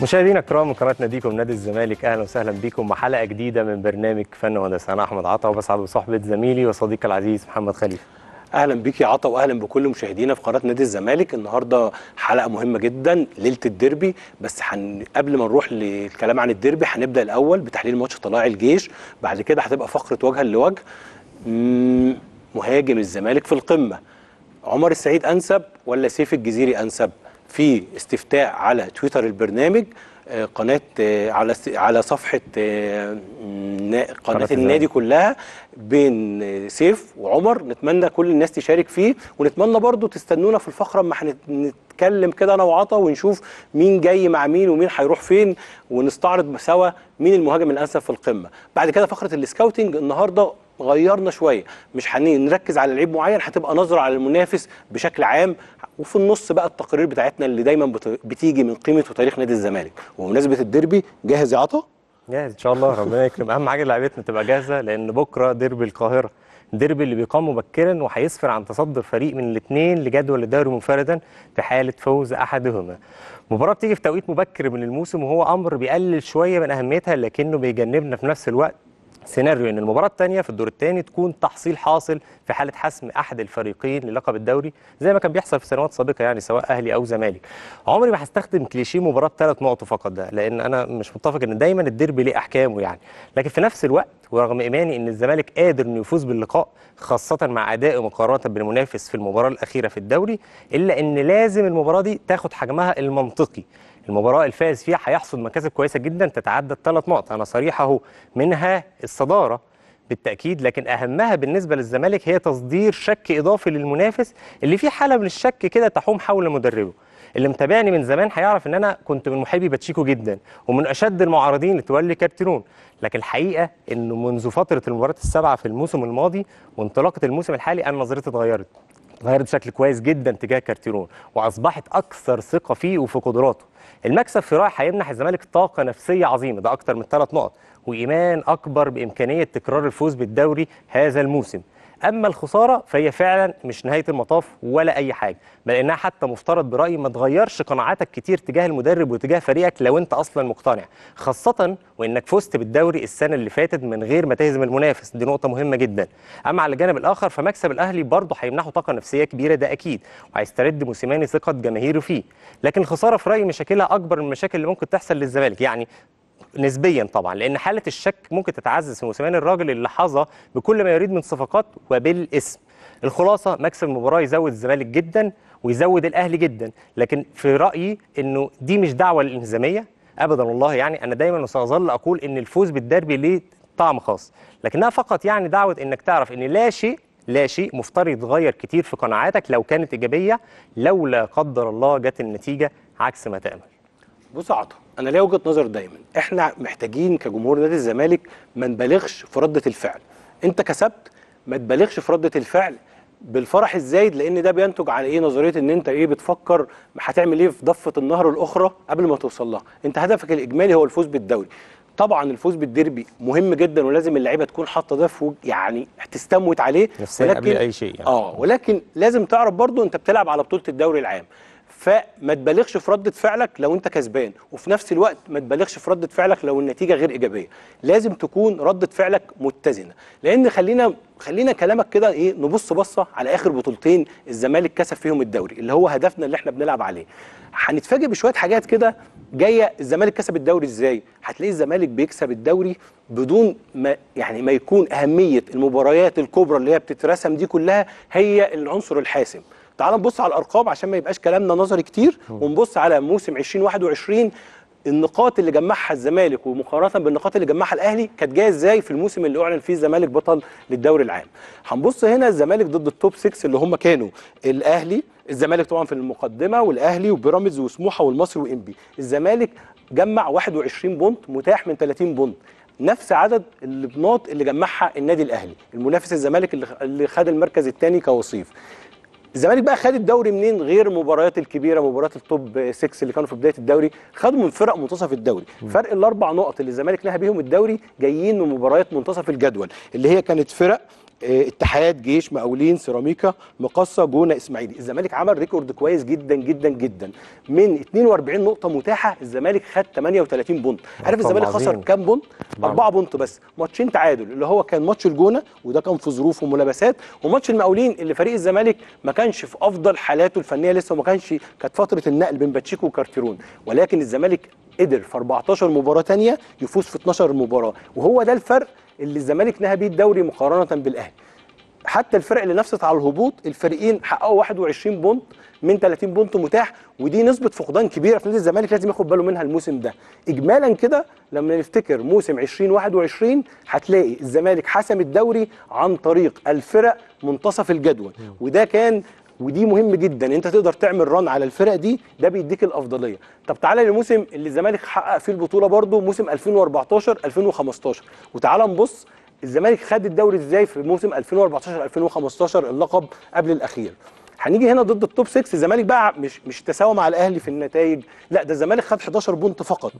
مشاهدينا الكرام من قناه ناديكم نادي الزمالك، اهلا وسهلا بكم مع حلقه جديده من برنامج فن وهندسه. انا احمد عطا وبسعد بصحبه زميلي وصديقي العزيز محمد خليفه. اهلا بيك يا عطا واهلا بكل مشاهدينا في قناه نادي الزمالك. النهارده حلقه مهمه جدا ليله الديربي، بس قبل ما نروح للكلام عن الديربي هنبدا الاول بتحليل ماتش طلائع الجيش. بعد كده هتبقى فقره وجها لوجه. مهاجم الزمالك في القمه، عمر السعيد انسب ولا سيف الجزيري انسب؟ في استفتاء على تويتر البرنامج، قناه على صفحه قناه النادي كلها، بين سيف وعمر. نتمنى كل الناس تشارك فيه، ونتمنى برضو تستنونا في الفقره اما هنتكلم كده انا وعطا ونشوف مين جاي مع مين ومين هيروح فين، ونستعرض سوا مين المهاجم الانسب في القمه. بعد كده فقره السكاوتنج. النهارده غيرنا شويه، مش هنركز على لعيب معين، هتبقى نظره على المنافس بشكل عام، وفي النص بقى التقارير بتاعتنا اللي دايما بتيجي من قيمه وتاريخ نادي الزمالك. وبمناسبه الديربي، جاهز يا عطا؟ جاهز ان شاء الله، ربنا يكرم. اهم حاجه لعيبتنا تبقى جاهزه، لان بكره ديربي القاهره، الديربي اللي بيقام مبكرا وهيسفر عن تصدر فريق من الاثنين لجدول الدوري منفردا في حاله فوز احدهما. مباراه بتيجي في توقيت مبكر من الموسم، وهو امر بيقلل شويه من اهميتها، لكنه بيجنبنا في نفس الوقت سيناريو ان المباراه الثانيه في الدور الثاني تكون تحصيل حاصل في حاله حسم احد الفريقين للقب الدوري، زي ما كان بيحصل في سنوات سابقه، يعني سواء اهلي او زمالك. عمري ما هستخدم كليشيه مباراه 3 نقط فقط ده، لان انا مش متفق ان دايما الديربي ليه احكامه يعني. لكن في نفس الوقت ورغم ايماني ان الزمالك قادر انه يفوز باللقاء، خاصه مع ادائه مقارنه بالمنافس في المباراه الاخيره في الدوري، الا ان لازم المباراه دي تاخد حجمها المنطقي. المباراه الفائز فيها هيحصد مكاسب كويسه جدا تتعدى ال3 نقط، انا صريح اهو، منها الصداره بالتاكيد، لكن اهمها بالنسبه للزمالك هي تصدير شك اضافي للمنافس اللي فيه حاله من الشك كده تحوم حول مدربه. اللي متابعني من زمان هيعرف ان انا كنت من محبي باتشيكو جدا، ومن اشد المعارضين لتولي كارتيرون، لكن الحقيقه انه منذ فتره المباريات السبعه في الموسم الماضي وانطلاقه الموسم الحالي انا نظرتي اتغيرت بشكل كويس جدا تجاه كارتيرون، واصبحت اكثر ثقه فيه وفي قدراته. المكسب في رايح هيمنح الزمالك طاقه نفسيه عظيمه، ده اكتر من 3 نقط، وايمان اكبر بامكانيه تكرار الفوز بالدوري هذا الموسم. اما الخساره فهي فعلا مش نهايه المطاف ولا اي حاجه، بل انها حتى مفترض برايي ما تغيرش قناعاتك كتير تجاه المدرب وتجاه فريقك لو انت اصلا مقتنع، خاصه وانك فزت بالدوري السنه اللي فاتت من غير ما تهزم المنافس، دي نقطه مهمه جدا. اما على الجانب الاخر فمكسب الاهلي برضه هيمنحه طاقه نفسيه كبيره، ده اكيد، وهيسترد موسيماني ثقه جماهيره فيه. لكن الخساره في رايي مشاكلها اكبر من المشاكل اللي ممكن تحصل للزمالك، يعني نسبيا طبعا، لان حاله الشك ممكن تتعزز في موسيماني الراجل اللي حظى بكل ما يريد من صفقات وبالاسم. الخلاصه مكسب المباراه يزود الزمالك جدا ويزود الاهلي جدا، لكن في رايي انه دي مش دعوه للانهزاميه ابدا والله، يعني انا دايما وساظل اقول ان الفوز بالديربي ليه طعم خاص، لكنها فقط يعني دعوه انك تعرف ان لا شيء مفترض يتغير كتير في قناعاتك لو كانت ايجابيه، لو لا قدر الله جت النتيجه عكس ما تامل. بص يا عطا، انا ليا وجهه نظر دايما، احنا محتاجين كجمهور نادي الزمالك ما نبالغش في رده الفعل. انت كسبت، ما تبالغش في رده الفعل بالفرح الزايد، لان ده بينتج على ايه؟ نظريه ان انت بتفكر هتعمل ايه في ضفه النهر الاخرى قبل ما توصل لها. انت هدفك الاجمالي هو الفوز بالدوري. طبعا الفوز بالديربي مهم جدا، ولازم اللعيبه تكون حاطه ده في يعني تستموت عليه، نفسيا قبل اي شيء يعني. ولكن لازم تعرف برضو انت بتلعب على بطوله الدوري العام، فما تبالغش في ردة فعلك لو انت كسبان، وفي نفس الوقت ما تبالغش في ردة فعلك لو النتيجة غير إيجابية. لازم تكون ردة فعلك متزنة، لأن خلينا كلامك كده نبص بصة على آخر بطولتين الزمالك كسب فيهم الدوري، اللي هو هدفنا اللي احنا بنلعب عليه. هنتفاجئ بشوية حاجات كده جاية. الزمالك كسب الدوري ازاي؟ هتلاقي الزمالك بيكسب الدوري بدون ما ما يكون أهمية المباريات الكبرى اللي هي بتترسم دي كلها هي العنصر الحاسم. تعال نبص على الارقام عشان ما يبقاش كلامنا نظري كتير، ونبص على موسم 2021 النقاط اللي جمعها الزمالك ومقارنه بالنقاط اللي جمعها الاهلي كانت جايه ازاي في الموسم اللي اعلن فيه الزمالك بطل للدوري العام. هنبص هنا الزمالك ضد التوب 6 اللي هم كانوا الزمالك طبعا في المقدمه، والاهلي وبيراميدز وسموحه والمصري وانبي. الزمالك جمع 21 بونت متاح من 30 بونت، نفس عدد البناط اللي جمعها النادي الاهلي المنافس الزمالك اللي خد المركز الثاني كوصيف. الزمالك بقى خد الدوري منين غير المباريات الكبيره؟ مباريات التوب 6 اللي كانوا في بدايه الدوري خدوا من فرق منتصف الدوري. فرق ال4 نقط اللي الزمالك نهى بيهم الدوري جايين من مباريات منتصف الجدول، اللي هي كانت فرق اتحاد، جيش، مقاولين، سيراميكا، مقصه، جونه، اسماعيلي. الزمالك عمل ريكورد كويس جدا جدا جدا. من 42 نقطه متاحه الزمالك خد 38 بونت. عارف الزمالك خسر كام بونت؟ 4 بونت بس، ماتشين تعادل اللي هو كان ماتش الجونه وده كان في ظروف وملابسات، وماتش المقاولين اللي فريق الزمالك ما كانش في افضل حالاته الفنيه لسه، وما كانش، كانت فتره النقل بين باتشيكو وكارتيرون، ولكن الزمالك قدر في 14 مباراه ثانيه يفوز في 12 مباراه، وهو ده الفرق اللي الزمالك نهى بيه الدوري مقارنه بالاهلي. حتى الفرق اللي نفست على الهبوط الفريقين حققوا 21 بونت من 30 بونت متاح، ودي نسبه فقدان كبيره في نادي الزمالك لازم ياخد باله منها الموسم ده. اجمالا كده لما نفتكر موسم 2021 هتلاقي الزمالك حسم الدوري عن طريق الفرق منتصف الجدول، وده كان، ودي مهم جدا، انت تقدر تعمل ران على الفرق دي، ده بيديك الافضليه. طب تعالى للموسم اللي الزمالك حقق فيه البطوله برده، موسم 2014 2015، وتعالى نبص الزمالك خد الدوري ازاي في موسم 2014 2015 اللقب قبل الاخير. هنيجي هنا ضد التوب 6، الزمالك بقى مش تساوى مع الاهلي في النتائج، لا ده الزمالك خد 11 بونت فقط.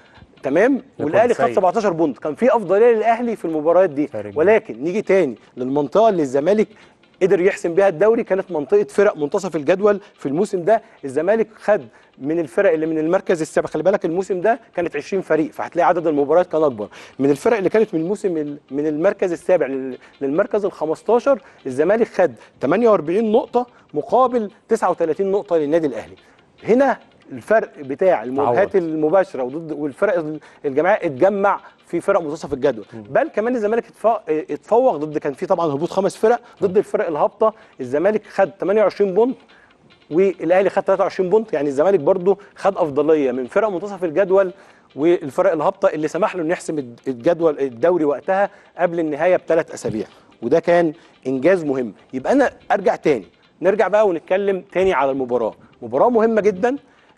تمام، والاهلي خد 17 بونت، كان في افضليه للاهلي في المباريات دي. ولكن نيجي تاني للمنطقه اللي الزمالك قدر يحسم بيها الدوري، كانت منطقه فرق منتصف الجدول. في الموسم ده الزمالك خد من الفرق اللي من المركز السابع، خلي بالك الموسم ده كانت 20 فريق، فهتلاقي عدد المباريات كان اكبر. من الفرق اللي كانت من الموسم من المركز السابع للمركز ال15 الزمالك خد 48 نقطه مقابل 39 نقطه للنادي الاهلي. هنا الفرق بتاع المواجهات المباشره وضد والفرق الجماعيه اتجمع في فرق منتصف الجدول، بل كمان الزمالك اتفوق ضد، كان في طبعا هبوط 5 فرق ضد الفرق الهابطه، الزمالك خد 28 بونت والاهلي خد 23 بونت، يعني الزمالك برضو خد افضليه من فرق منتصف الجدول والفرق الهابطه اللي سمح له انه يحسم الجدول الدوري وقتها قبل النهايه ب3 أسابيع، وده كان انجاز مهم. يبقى انا ارجع تاني، نرجع بقى ونتكلم تاني على المباراه، مباراه مهمه جدا،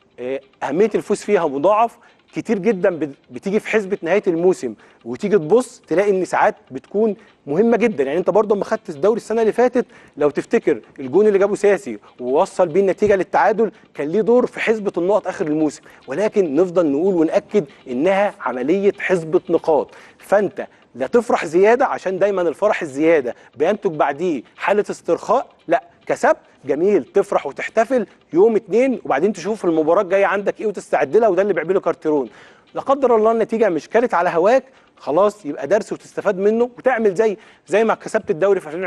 اهميه الفوز فيها مضاعف كتير جدا، بتيجي في حسبه نهايه الموسم وتيجي تبص تلاقي ان ساعات بتكون مهمه جدا. يعني انت برضه لما خدت الدوري السنه اللي فاتت لو تفتكر الجون اللي جابه ساسي ووصل بيه النتيجه للتعادل كان ليه دور في حسبه النقط اخر الموسم، ولكن نفضل نقول ونأكد انها عمليه حسبه نقاط. فانت لا تفرح زياده عشان دايما الفرح الزياده بينتج بعديه حاله استرخاء، لا كسبت جميل تفرح وتحتفل يوم 2 وبعدين تشوف المباراه الجايه عندك ايه وتستعد لها، وده اللي بيعمله كارتيرون. لا قدر الله النتيجه مش كانت على هواك، خلاص يبقى درس وتستفاد منه وتعمل زي ما كسبت الدوري في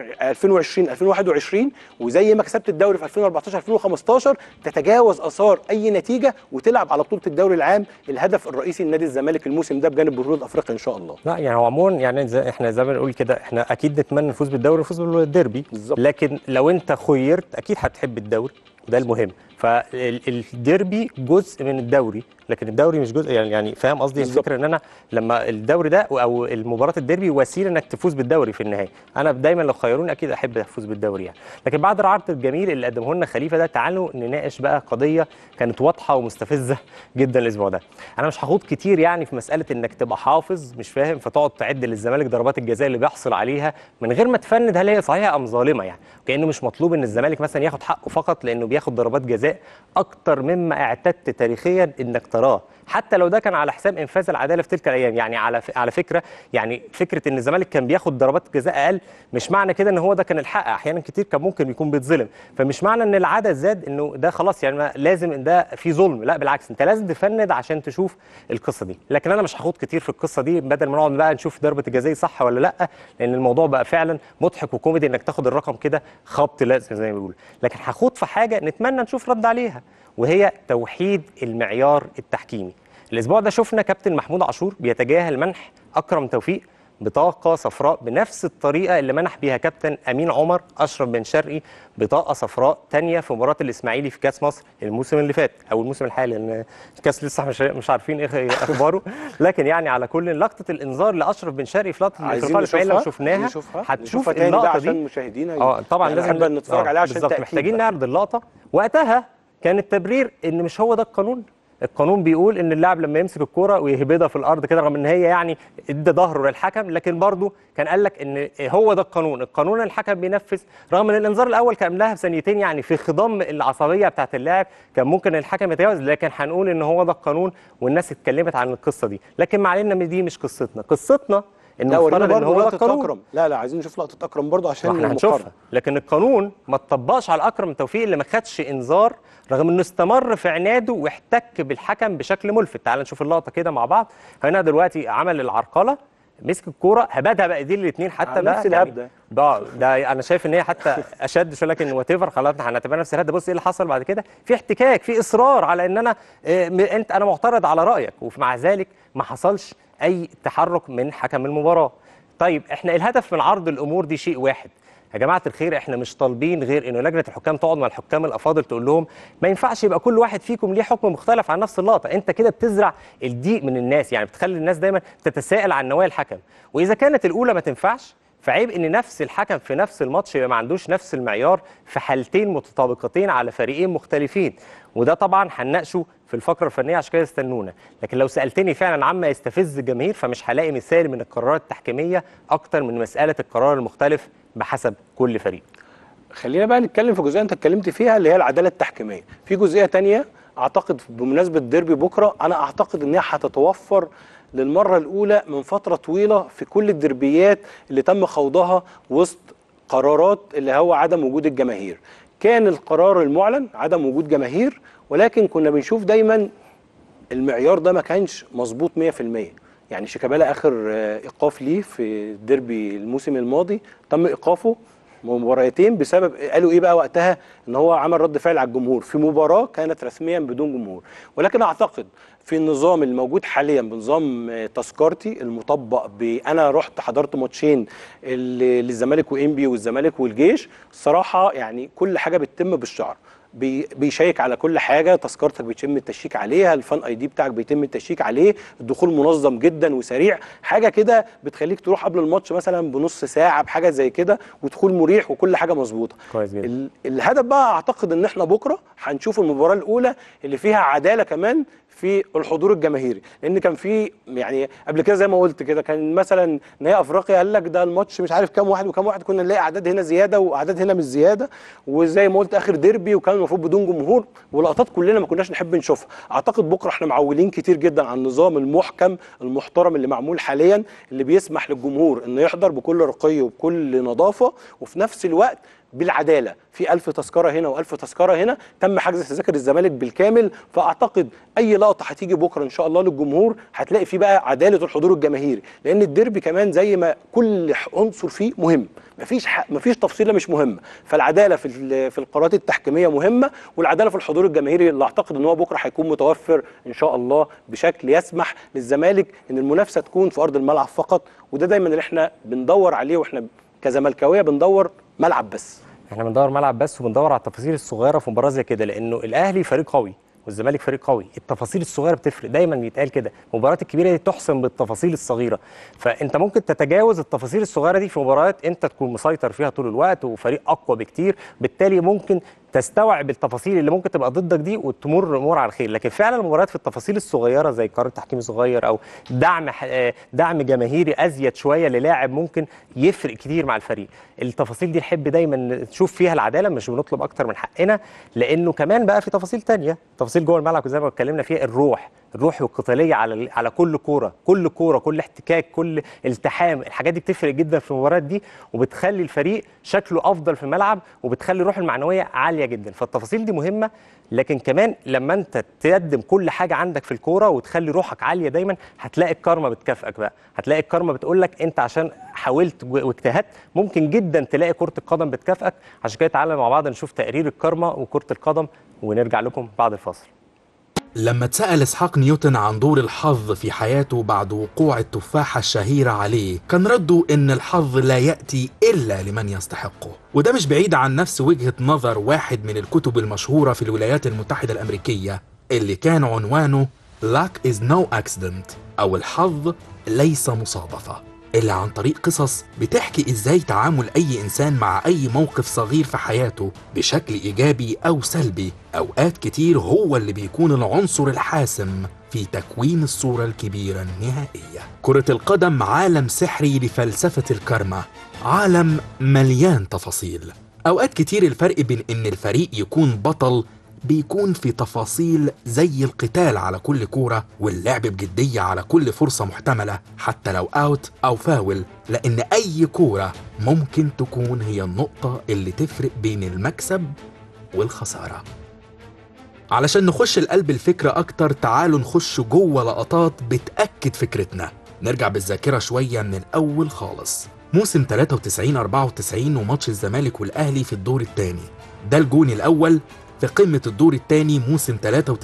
2020 2021 وزي ما كسبت الدوري في 2014 2015 تتجاوز اثار اي نتيجه وتلعب على بطوله الدوري العام، الهدف الرئيسي لنادي الزمالك الموسم ده بجانب بطوله افريقيا ان شاء الله. لا يعني هو عموما يعني احنا زي ما بنقول كده، احنا اكيد نتمنى نفوز بالدوري ونفوز بالديربي بالزبط. لكن لو انت خيرت اكيد هتحب الدوري وده المهم، فالديربي جزء من الدوري لكن الدوري مش جزء، يعني فاهم قصدي الفكره ان انا لما الدوري ده او المباراه الديربي وسيله انك تفوز بالدوري في النهايه. انا دايما لو خيروني اكيد احب افوز بالدوري يعني. لكن بعد العرض الجميل اللي قدمه لنا خليفه ده تعالوا نناقش بقى قضيه كانت واضحه ومستفزه جدا الاسبوع ده. انا مش هخوض كتير يعني في مساله انك تبقى حافظ مش فاهم فتقعد تعد للزمالك ضربات الجزاء اللي بيحصل عليها من غير ما تفند هل هي صحيحه ام ظالمه، يعني كانه مش مطلوب ان الزمالك مثلا ياخد حقه فقط لانه بياخد ضربات جزاء اكتر مما اعتدت تاريخيا انك تراه، حتى لو ده كان على حساب انفاذ العداله في تلك الايام. يعني على فكره، يعني فكره ان الزمالك كان بياخد ضربات جزاء اقل مش معنى كده ان هو ده كان الحق، احيانا كتير كان ممكن يكون بيتظلم، فمش معنى ان العدد زاد انه ده خلاص يعني لازم ان ده في ظلم، لا بالعكس انت لازم تفند عشان تشوف القصه دي. لكن انا مش هخوض كتير في القصه دي بدل ما نقعد بقى نشوف ضربه الجزاء صح ولا لا، لان الموضوع بقى فعلا مضحك وكوميدي انك تاخد الرقم كده خبط لازم زي ما بيقولوا. لكن هخوض في حاجه نتمنى نشوف رد عليها وهي توحيد المعيار التحكيمي. الاسبوع ده شفنا كابتن محمود عاشور بيتجاهل منح اكرم توفيق بطاقه صفراء بنفس الطريقه اللي منح بيها كابتن امين عمر اشرف بن شرقي بطاقه صفراء ثانيه في مباراه الاسماعيلي في كاس مصر الموسم اللي فات او الموسم الحالي، لان الكاس لسه مش عارفين ايه اخباره. لكن يعني على كل لقطه الانذار لاشرف بن شرقي في لقطه الاسماعيلي لو شفناها هتشوف اللقطه دي عشان مشاهدينا طبعا يعني لازم نتفرج عليها عشان بالظبط محتاجين نعرض اللقطه. وقتها كان التبرير ان مش هو ده القانون، القانون بيقول ان اللاعب لما يمسك الكوره ويهبدها في الارض كده رغم ان هي يعني ادى ظهره للحكم، لكن برضه كان قال لك ان هو ده القانون الحكم بينفذ، رغم ان الانذار الاول كان قبلها بثانيتين يعني في خضم العصبيه بتاعه اللاعب كان ممكن الحكم يتجاوز، لكن هنقول ان هو ده القانون والناس اتكلمت عن القصه دي. لكن ما علينا دي مش قصتنا انه لا ورينا مفترض ان برضه هو ده لقطه القانون. اكرم. لا عايزين نشوف لقطه اكرم برضه عشان احنا المقارنه. هنشوفها، لكن القانون ما اتطبقش على اكرم توفيق اللي ما خدش انذار رغم انه استمر في عناده واحتك بالحكم بشكل ملفت. تعال نشوف اللقطه كده مع بعض. هنا دلوقتي عمل العرقله، مسك الكوره هبدها بقى ايدين الاثنين حتى على بقى نفس الهبده. ده انا شايف ان هي حتى اشد شويه، لكن وات ايفر خلاص هنعتبرها نفس الهبده. بص ايه اللي حصل بعد كده، في احتكاك، في اصرار على ان انا معترض على رايك، ومع ذلك ما حصلش اي تحرك من حكم المباراه. طيب احنا الهدف من عرض الامور دي شيء واحد يا جماعه الخير، احنا مش طالبين غير انه لجنه الحكام تقعد مع الحكام الافاضل تقول لهم ما ينفعش يبقى كل واحد فيكم ليه حكم مختلف عن نفس اللقطه. انت كده بتزرع الضيق من الناس، يعني بتخلي الناس دايما تتساءل عن نوايا الحكم، واذا كانت الاولى ما تنفعش فعيب ان نفس الحكم في نفس الماتش يبقى ما عندوش نفس المعيار في حالتين متطابقتين على فريقين مختلفين. وده طبعا هنناقشه في الفقره الفنيه، عشان كده استنونا. لكن لو سالتني فعلا عما يستفز الجماهير فمش هلاقي مثال من القرارات التحكيميه اكتر من مساله القرار المختلف بحسب كل فريق. خلينا بقى نتكلم في جزئيه انت اتكلمت فيها اللي هي العداله التحكيميه. في جزئيه تانية اعتقد بمناسبه ديربي بكره، انا اعتقد ان هي هتتوفر للمره الاولى من فتره طويله في كل الدربيات اللي تم خوضها وسط قرارات اللي هو عدم وجود الجماهير. كان القرار المعلن عدم وجود جماهير، ولكن كنا بنشوف دايما المعيار ده ما كانش مظبوط 100%. يعني شيكابالا اخر ايقاف ليه في ديربي الموسم الماضي تم ايقافه مباراتين بسبب قالوا ايه بقى وقتها، ان هو عمل رد فعل على الجمهور في مباراه كانت رسميا بدون جمهور. ولكن اعتقد في النظام الموجود حاليا بنظام تذكرتي المطبق انا رحت حضرت ماتشين للزمالك وانبي والزمالك والجيش، الصراحه يعني كل حاجه بتتم بالشعر، بيشيك على كل حاجه، تذكرتك بيتم التشيك عليها، الفان اي دي بتاعك بيتم التشيك عليه، الدخول منظم جدا وسريع، حاجه كده بتخليك تروح قبل الماتش مثلا بنص ساعه بحاجه زي كده، ودخول مريح وكل حاجه مظبوطه. كويس جدا. الهدف بقى اعتقد ان احنا بكره هنشوف المباراه الاولى اللي فيها عداله كمان في الحضور الجماهيري، لان كان في يعني قبل كده زي ما قلت كده كان مثلا نهائي افريقيا قال لك ده الماتش مش عارف كام واحد وكام واحد، كنا نلاقي اعداد هنا زياده واعداد هنا مش زياده، وزي ما قلت اخر ديربي وكان المفروض بدون جمهور، ولقطات كلنا ما كناش نحب نشوفها. اعتقد بكره احنا معولين كتير جدا عن النظام المحكم المحترم اللي معمول حاليا، اللي بيسمح للجمهور انه يحضر بكل رقي وبكل نظافه، وفي نفس الوقت بالعداله، في 1000 تذكره هنا و1000 تذكره هنا، تم حجز تذاكر الزمالك بالكامل. فاعتقد اي لقطه هتيجي بكره ان شاء الله للجمهور هتلاقي فيه بقى عداله الحضور الجماهيري، لان الديربي كمان زي ما كل عنصر فيه مهم، مفيش تفصيله مش مهمه، فالعداله في القرارات التحكيميه مهمه، والعداله في الحضور الجماهيري اللي اعتقد ان هو بكره هيكون متوفر ان شاء الله بشكل يسمح للزمالك ان المنافسه تكون في ارض الملعب فقط، وده دايما اللي احنا بندور عليه، واحنا كزملكاويه بندور ملعب بس. احنا بندور ملعب بس، وبندور على التفاصيل الصغيره في مباراه زي كده، لانه الاهلي فريق قوي والزمالك فريق قوي، التفاصيل الصغيره بتفرق، دايما بيتقال كده المباريات الكبيره دي تحسم بالتفاصيل الصغيره، فانت ممكن تتجاوز التفاصيل الصغيره دي في مباريات انت تكون مسيطر فيها طول الوقت وفريق اقوى بكتير، بالتالي ممكن تستوعب التفاصيل اللي ممكن تبقى ضدك دي وتمر الامور على خير. لكن فعلا المباريات في التفاصيل الصغيره زي قرار تحكيمي صغير او دعم جماهيري ازيد شويه للاعب ممكن يفرق كتير مع الفريق. التفاصيل دي نحب دايما نشوف فيها العداله، مش بنطلب اكتر من حقنا، لانه كمان بقى في تفاصيل تانية، تفاصيل جوه الملعب زي ما اتكلمنا فيها، الروح والقتاليه على كل كوره، كل احتكاك، كل التحام، الحاجات دي بتفرق جدا في المباريات دي، وبتخلي الفريق شكله افضل في الملعب، وبتخلي الروح المعنويه عاليه جدا. فالتفاصيل دي مهمه، لكن كمان لما انت تقدم كل حاجه عندك في الكوره وتخلي روحك عاليه دايما، هتلاقي الكارما بتكافئك بقى، هتلاقي الكارما بتقول لك انت عشان حاولت واجتهدت ممكن جدا تلاقي كره القدم بتكافئك. عشان كده تعالى مع بعض نشوف تقرير الكارما وكره القدم ونرجع لكم بعد الفاصل. لما اتسأل إسحاق نيوتن عن دور الحظ في حياته بعد وقوع التفاحة الشهيرة عليه، كان رده إن الحظ لا يأتي إلا لمن يستحقه، وده مش بعيد عن نفس وجهة نظر واحد من الكتب المشهورة في الولايات المتحدة الأمريكية اللي كان عنوانه Luck is no accident، أو الحظ ليس مصادفة، اللي عن طريق قصص بتحكي إزاي تعامل أي إنسان مع أي موقف صغير في حياته بشكل إيجابي أو سلبي أوقات كتير هو اللي بيكون العنصر الحاسم في تكوين الصورة الكبيرة النهائية. كرة القدم عالم سحري لفلسفة الكارما، عالم مليان تفاصيل. أوقات كتير الفرق بين إن الفريق يكون بطل بيكون في تفاصيل زي القتال على كل كورة واللعب بجدية على كل فرصة محتملة حتى لو اوت أو فاول، لأن أي كورة ممكن تكون هي النقطة اللي تفرق بين المكسب والخسارة. علشان نخش لقلب الفكرة أكتر تعالوا نخش جوه لقطات بتأكد فكرتنا. نرجع بالذاكرة شوية من الأول خالص. موسم 93-94 وماتش الزمالك والأهلي في الدور الثاني، ده الجون الأول في قمة الدور الثاني موسم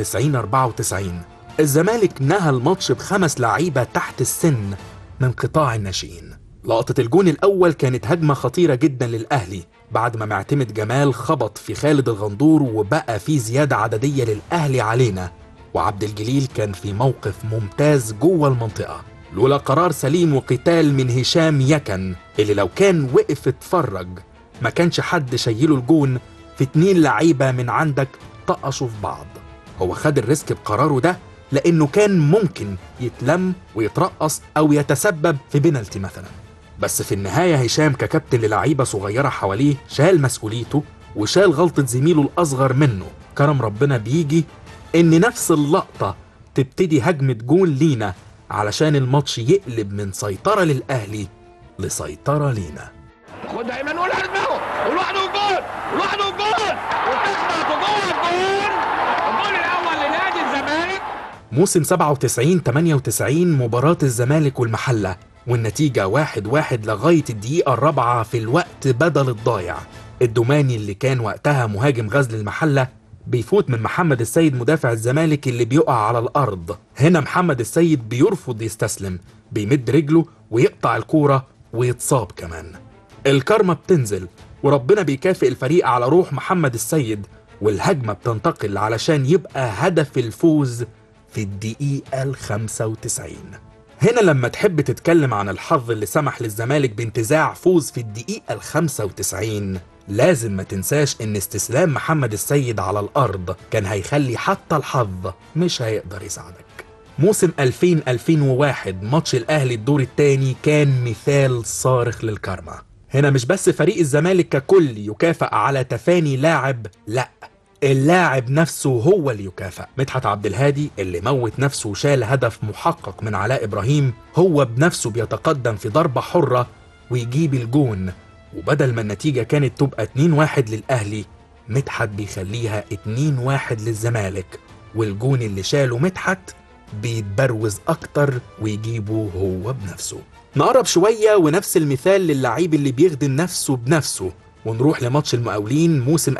93-94. الزمالك نهى الماتش ب5 لعيبة تحت السن من قطاع الناشئين. لقطة الجون الأول كانت هجمة خطيرة جدا للأهلي بعد ما معتمد جمال خبط في خالد الغندور وبقى في زيادة عددية للأهلي علينا، وعبد الجليل كان في موقف ممتاز جوه المنطقة. لولا قرار سليم وقتال من هشام يكن اللي لو كان وقف اتفرج ما كانش حد شايله الجون في 2 لعيبة من عندك طقشوا في بعض. هو خد الريسك بقراره ده لأنه كان ممكن يتلم ويترقص أو يتسبب في بنالتي مثلا، بس في النهاية هشام ككابتن للعيبة صغيرة حواليه شال مسؤوليته وشال غلطة زميله الأصغر منه. كرم ربنا بيجي إن نفس اللقطة تبتدي هجمة جون لينا علشان الماتش يقلب من سيطرة للأهلي لسيطرة لينا. خدها ايمن ولا دماغه ولوحده جول ولوحده جول وتخبط جوه الجول. الجول الاول لنادي الزمالك. موسم 97-98 مباراة الزمالك والمحلة والنتيجة 1-1 لغاية الدقيقة 4 في الوقت بدل الضايع. الدوماني اللي كان وقتها مهاجم غزل المحلة بيفوت من محمد السيد مدافع الزمالك اللي بيقع على الأرض. هنا محمد السيد بيرفض يستسلم، بيمد رجله ويقطع الكورة ويتصاب كمان. الكارما بتنزل وربنا بيكافئ الفريق على روح محمد السيد، والهجمة بتنتقل علشان يبقى هدف الفوز في الدقيقة 95. هنا لما تحب تتكلم عن الحظ اللي سمح للزمالك بانتزاع فوز في الدقيقة 95 لازم ما تنساش ان استسلام محمد السيد على الأرض كان هيخلي حتى الحظ مش هيقدر يساعدك. موسم 2000-2001 ماتش الأهلي الدور الثاني كان مثال صارخ للكارما. هنا مش بس فريق الزمالك ككل يكافئ على تفاني لاعب، لأ اللاعب نفسه هو اللي يكافئ. مدحت عبد الهادي اللي موت نفسه وشال هدف محقق من علاء إبراهيم هو بنفسه بيتقدم في ضربة حرة ويجيب الجون، وبدل ما النتيجة كانت تبقى 2-1 للأهلي مدحت بيخليها 2-1 للزمالك، والجون اللي شاله مدحت بيتبروز أكتر ويجيبه هو بنفسه. نقرب شوية ونفس المثال للعيب اللي بيخدم نفسه بنفسه ونروح لماتش المقاولين موسم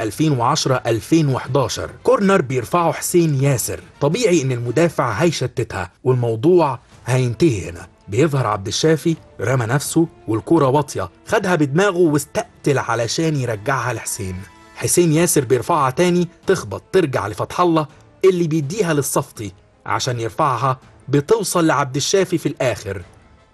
2010-2011. كورنر بيرفعه حسين ياسر، طبيعي ان المدافع هيشتتها والموضوع هينتهي هنا. بيظهر عبد الشافي رمى نفسه والكرة واطية خدها بدماغه واستقتل علشان يرجعها لحسين. حسين ياسر بيرفعها تاني تخبط ترجع لفتح الله اللي بيديها للصفتي عشان يرفعها، بتوصل لعبد الشافي في الآخر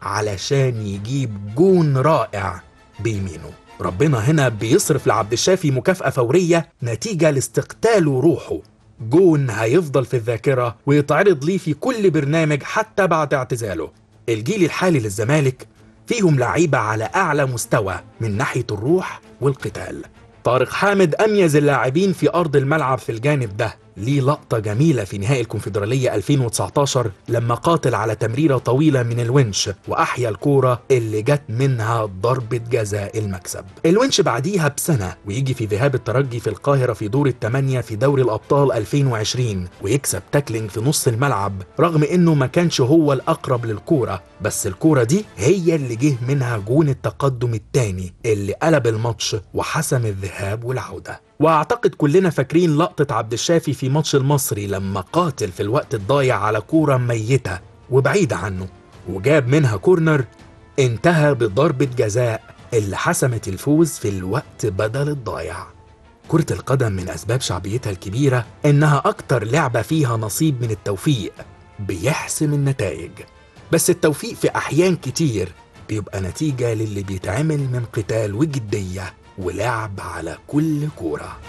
علشان يجيب جون رائع بيمينه. ربنا هنا بيصرف لعبد الشافي مكافأة فورية نتيجة لاستقتاله روحه، جون هيفضل في الذاكرة ويتعرض ليه في كل برنامج حتى بعد اعتزاله. الجيل الحالي للزمالك فيهم لعيبة على أعلى مستوى من ناحية الروح والقتال. طارق حامد أميز اللاعبين في أرض الملعب في الجانب ده، ليه لقطة جميلة في نهائي الكونفدرالية 2019 لما قاتل على تمريرة طويلة من الونش وأحيا الكورة اللي جت منها ضربة جزاء المكسب. الونش بعديها بسنة ويجي في ذهاب الترجي في القاهرة في دور الثمانية في دوري الأبطال 2020 ويكسب تاكلينج في نص الملعب رغم إنه ما كانش هو الأقرب للكورة، بس الكورة دي هي اللي جه منها جون التقدم الثاني اللي قلب الماتش وحسم الذهاب والعودة. واعتقد كلنا فاكرين لقطة عبد الشافي في ماتش المصري لما قاتل في الوقت الضايع على كورة ميتة وبعيدة عنه وجاب منها كورنر انتهى بضربة جزاء اللي حسمت الفوز في الوقت بدل الضايع. كرة القدم من أسباب شعبيتها الكبيرة إنها أكتر لعبة فيها نصيب من التوفيق بيحسم النتائج، بس التوفيق في أحيان كتير بيبقى نتيجة للي بيتعمل من قتال وجدية ولعب على كل كورة.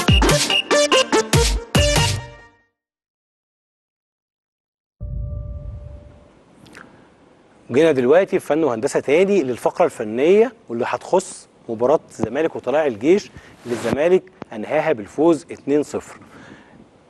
جينا دلوقتي في فن وهندسة تاني للفقرة الفنية واللي هتخص مباراة الزمالك وطلائع الجيش اللي الزمالك أنهاها بالفوز 2-0.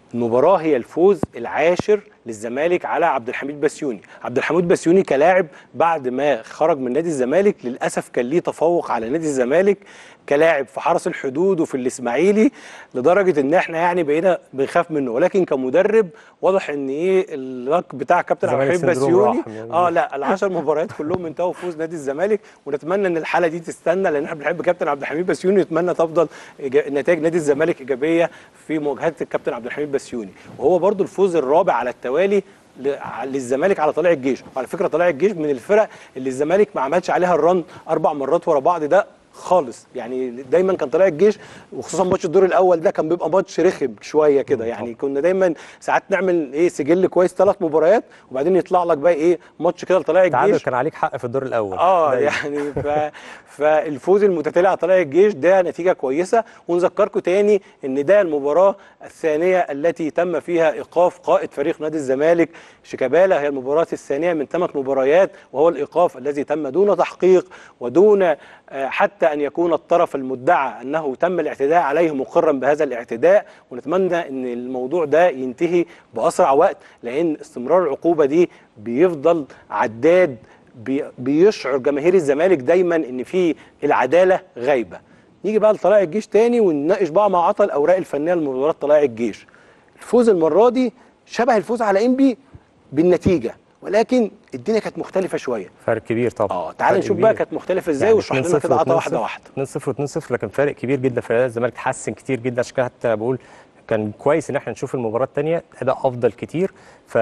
المباراه هي الفوز العاشر للزمالك على عبد الحميد بسيوني. عبد الحميد بسيوني كلاعب بعد ما خرج من نادي الزمالك للاسف كان ليه تفوق على نادي الزمالك كلاعب في حرس الحدود وفي الاسماعيلي، لدرجه ان احنا يعني بقينا بنخاف منه، ولكن كمدرب واضح ان اللك بتاع كابتن عبد الحميد بسيوني لا ال10 مباريات كلهم انتهوا فوز نادي الزمالك، ونتمنى ان الحاله دي تستنى لان احنا بنحب كابتن عبد الحميد بسيوني، نتمنى تفضل نتائج نادي الزمالك ايجابيه في مواجهات الكابتن عبد الحميد بسيوني. وهو برضو الفوز الرابع على التوالي للزمالك على طلائع الجيش. وعلى فكره طلائع الجيش من الفرق اللي الزمالك ما عملش عليها الرن 4 مرات ورا بعض ده خالص، يعني دايما كان طلائع الجيش وخصوصا ماتش الدور الاول ده كان بيبقى ماتش رخم شويه كده، يعني كنا دايما ساعات نعمل سجل كويس 3 مباريات وبعدين يطلع لك بقى ماتش كده لطلائع الجيش. تعادل كان عليك حق في الدور الاول يعني فالفوز المتتالي على طلائع الجيش ده نتيجه كويسه. ونذكركم تاني ان ده المباراه الثانيه التي تم فيها ايقاف قائد فريق نادي الزمالك شيكابالا، هي المباراه الثانيه من 8 مباريات، وهو الايقاف الذي تم دون تحقيق ودون حتى أن يكون الطرف المدعى أنه تم الاعتداء عليه مقرا بهذا الاعتداء. ونتمنى أن الموضوع ده ينتهي بأسرع وقت، لأن استمرار العقوبة دي بيفضل عداد بيشعر جماهير الزمالك دايما أن في العدالة غايبة. نيجي بقى لطلائع الجيش تاني ونناقش بقى مع عطا الأوراق الفنية لمباراة طلائع الجيش. الفوز المرة دي شبه الفوز على إنبي بالنتيجة، ولكن الدنيا كانت مختلفه شويه، فرق كبير طبعا. تعال نشوف بقى كانت مختلفه ازاي، واشرح لنا كده عطا واحده 2-0 و2-0، لكن فرق كبير جدا في الزمالك اتحسن كتير جدا، عشان كده حتى بقول كان كويس ان احنا نشوف المباراه الثانيه اداء افضل كتير.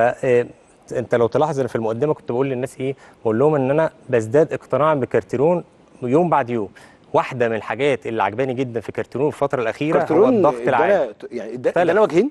انت لو تلاحظ ان في المقدمه كنت بقول للناس بقول لهم ان انا بزداد اقتناعا بكارتيرون يوم بعد يوم. واحده من الحاجات اللي عجباني جدا في كارتيرون الفتره الاخيره هو الضغط العالي. يعني ده انا وجهين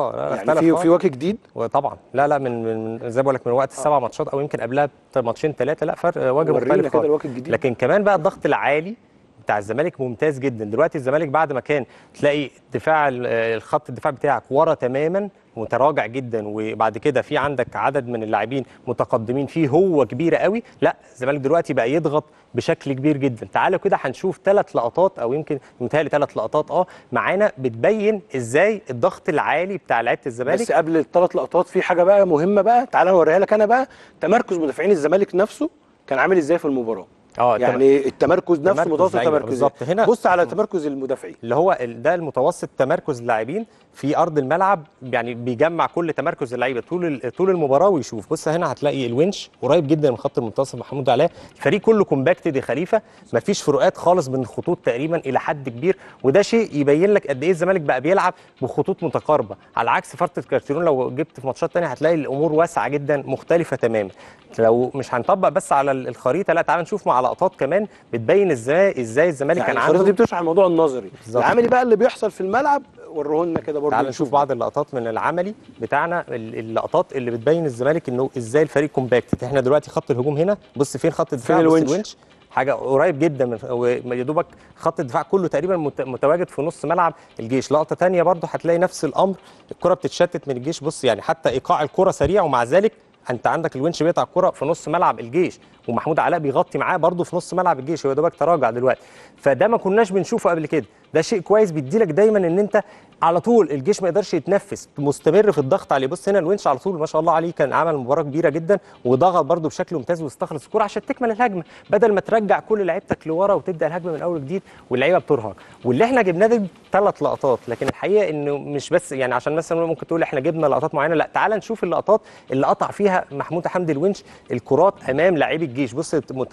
يعني في وجه جديد، وطبعا لا من زي ما بقول لك من وقت ال7 ماتشات او يمكن قبلها ماتشين 3 لا فرق وجه مختلف خالص. لكن كمان بقى الضغط العالي بتاع الزمالك ممتاز جدا. دلوقتي الزمالك بعد ما كان تلاقي دفاع الخط الدفاع بتاعك ورا تماما متراجع جدا، وبعد كده في عندك عدد من اللاعبين متقدمين فيه هو كبيره قوي، لا الزمالك دلوقتي بقى يضغط بشكل كبير جدا. تعالوا كده هنشوف 3 لقطات او يمكن متهيألي 3 لقطات معانا بتبين ازاي الضغط العالي بتاع لعيبه الزمالك. بس قبل ال3 لقطات في حاجه بقى مهمه بقى، تعالى اوريها لك انا بقى. تمركز مدافعين الزمالك نفسه كان عامل ازاي في المباراه. يعني التمركز نفسه متوسط تمركز هنا بص على تمركز المدافعين اللي هو ده المتوسط تمركز اللاعبين في ارض الملعب، يعني بيجمع كل تمركز اللعيبه طول المباراه ويشوف. بص هنا هتلاقي الونش قريب جدا من خط المنتصف محمود علاء، الفريق كله كومباكتد يا خليفه، مفيش فروقات خالص بين الخطوط تقريبا الى حد كبير، وده شيء يبين لك قد ايه الزمالك بقى بيلعب بخطوط متقاربه على عكس فتره كارتيرون. لو جبت في ماتشات ثانيه هتلاقي الامور واسعه جدا مختلفه تماما. لو مش هنطبق بس على الخريطه، لا تعال نشوف مع لقطات كمان بتبين ازاي الزمالك يعني كان عنده. الخريطه دي بتشرح الموضوع النظري، العملي بقى اللي بيحصل في الملعب وريه لنا كده برضه. تعال نشوف بعض اللقطات من العملي بتاعنا، اللقطات اللي بتبين الزمالك انه ازاي الفريق كومباكت. احنا دلوقتي خط الهجوم هنا، بص فين خط الدفاع، الونش حاجه قريب جدا من يا دوبك خط الدفاع كله تقريبا متواجد في نص ملعب الجيش. لقطه ثانيه برضه هتلاقي نفس الامر، الكره بتتشتت من الجيش، بص يعني حتى ايقاع الكره سريع ومع ذلك انت عندك الونش بيقطع الكره في نص ملعب الجيش، ومحمود علاء بيغطي معاه برضه في نص ملعب الجيش، هو دوبك تراجع دلوقتي. فده ما كناش بنشوفه قبل كده، ده شيء كويس بيديلك دايما ان انت على طول الجيش ما يقدرش يتنفس، مستمر في الضغط عليه. بص هنا الونش على طول ما شاء الله عليه كان عمل مباراه كبيره جدا وضغط برضه بشكل ممتاز واستخلص الكره عشان تكمل الهجمه، بدل ما ترجع كل لعيبتك لورا وتبدا الهجمه من اول جديد واللعيبه بترهق. واللي احنا جبناه دي 3 لقطات، لكن الحقيقه انه مش بس يعني عشان مثلا ممكن تقول احنا جبنا لقطات معينه، لا تعال نشوف اللقطات اللي قطع فيها محمود حمدي الونش الكرات امام لاعبي الجيش. بص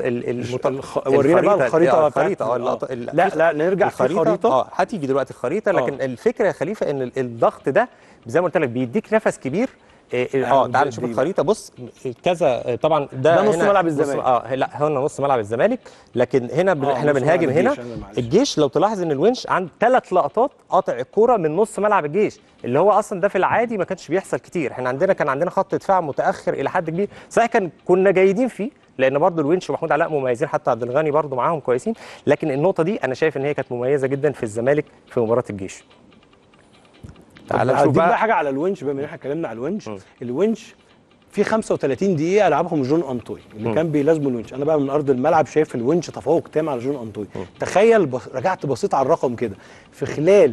ورينا بقى الخريطه لا نرجع في الخريطه هتيجي دلوقتي الخريطه. لكن الفكره يا خليفه ان الضغط ده زي ما قلت لك بيديك نفس كبير. تعال نشوف الخريطه. بص كذا طبعا ده نص ملعب الزمالك، لا هنا نص ملعب الزمالك، لكن هنا احنا بنهاجم هنا الجيش. لو تلاحظ ان الونش عند 3 لقطات قاطع الكوره من نص ملعب الجيش، اللي هو اصلا ده في العادي ما كانش بيحصل كتير. احنا كان عندنا خط دفاع متاخر الى حد كبير، صحيح كنا جيدين فيه لان برضو الونش ومحمود علاء مميزين، حتى عبد الغني برضو معاهم كويسين، لكن النقطه دي انا شايف ان هي كانت مميزه جدا في الزمالك في مباراه الجيش. تعال نشوف بقى حاجه على الونش. بما ان احنا اتكلمنا على الونش، الونش في 35 دقيقه لعبهم جون انطوي اللي كان بيلازموا الونش. انا بقى من ارض الملعب شايف الونش تفوق تام على جون انطوي. تخيل رجعت بصيت على الرقم كده، في خلال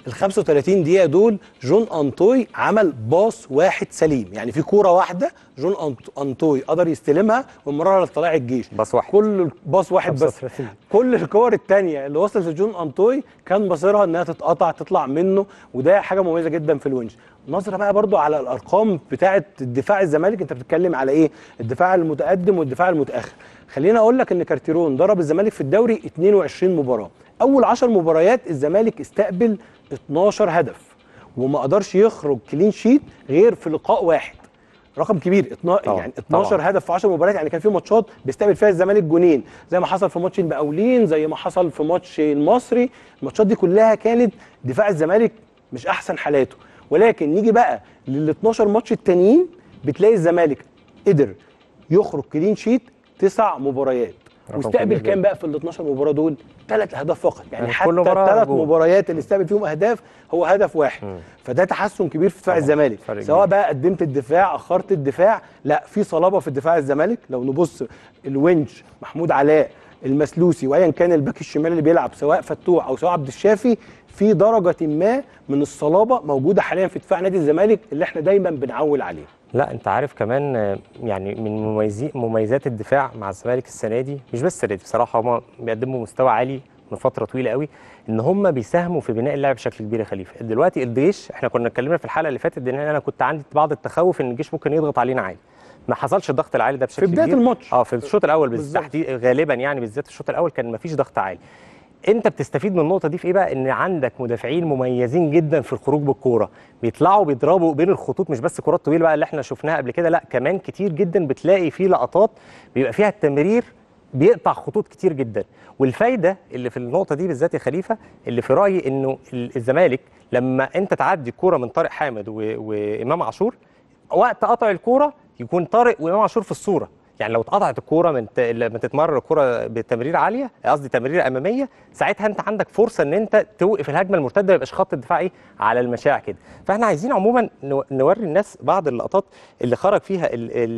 ال 35 دقيقه دول جون انطوي عمل باص واحد سليم، يعني في كوره واحده جون انطوي قدر يستلمها ومررها لطلائع الجيش، باص واحد، كل باص واحد بس. 35. كل الكور الثانيه اللي وصلت لجون انطوي كان مصيرها انها تتقطع تطلع منه، وده حاجه مميزه جدا في الونش. نظره بقى برضو على الارقام بتاعه الدفاع الزمالك، انت بتتكلم على ايه؟ الدفاع المتقدم والدفاع المتاخر. خلينا اقول لك ان كارتيرون ضرب الزمالك في الدوري 22 مباراه، اول 10 مباريات الزمالك استقبل 12 هدف وما قدرش يخرج كلين شيت غير في لقاء واحد، رقم كبير. يعني 12 هدف في 10 مباريات، يعني كان في ماتشات بيستقبل فيها الزمالك جونين، زي ما حصل في ماتش المقاولين، زي ما حصل في ماتش المصري. الماتشات دي كلها كانت دفاع الزمالك مش احسن حالاته، ولكن نيجي بقى لل 12 ماتش التانيين بتلاقي الزمالك قدر يخرج كلين شيت 9 مباريات، واستقبل كام بقى في ال 12 مباراه دول؟ 3 اهداف فقط، يعني حتى ال3 مباريات اللي استقبل فيهم اهداف هو هدف واحد. فده تحسن كبير في دفاع الزمالك، سواء بقى قدمت الدفاع اخرت الدفاع، لا في صلابه في دفاع الزمالك. لو نبص الونش، محمود علاء، المسلوسي، وايا كان الباك الشمال اللي بيلعب سواء فتوح او سواء عبد الشافي، في درجه ما من الصلابه موجوده حاليا في دفاع نادي الزمالك اللي احنا دايما بنعول عليه. لا انت عارف كمان يعني من مميزات الدفاع مع الزمالك السنه دي، مش بس السنه دي بصراحه، هم بيقدموا مستوى عالي من فتره طويله قوي، ان هم بيساهموا في بناء اللعب بشكل كبير يا خليفه. دلوقتي الجيش، احنا كنا اتكلمنا في الحلقه اللي فاتت ان انا كنت عندي بعض التخوف ان الجيش ممكن يضغط علينا عالي، ما حصلش الضغط العالي ده بشكل كبير في بدايه الماتش. في الشوط الاول بالتحديد غالبا، يعني بالذات الشوط الاول كان ما فيش ضغط عالي. انت بتستفيد من النقطه دي في ايه بقى؟ ان عندك مدافعين مميزين جدا في الخروج بالكوره، بيطلعوا بيضربوا بين الخطوط، مش بس كرات طويله بقى اللي احنا شفناها قبل كده، لا كمان كتير جدا بتلاقي في لقطات بيبقى فيها التمرير بيقطع خطوط كتير جدا. والفايده اللي في النقطه دي بالذات يا خليفه، اللي في رايي انه الزمالك لما انت تعدي الكوره من طارق حامد وامام عاشور، وقت قطع الكوره يكون طارق وامام عاشور في الصوره. يعني لو اتقطعت الكوره لما تتمرر الكوره بتمرير عاليه، قصدي تمرير اماميه، ساعتها انت عندك فرصه ان انت توقف الهجمه المرتده، ما يبقاش خط الدفاع ايه على المشاع كده. فاحنا عايزين عموما نوري الناس بعض اللقطات اللي خرج فيها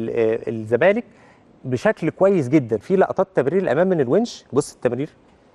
الزمالك بشكل كويس جدا في لقطات تمرير الامام من الونش. بص التمرير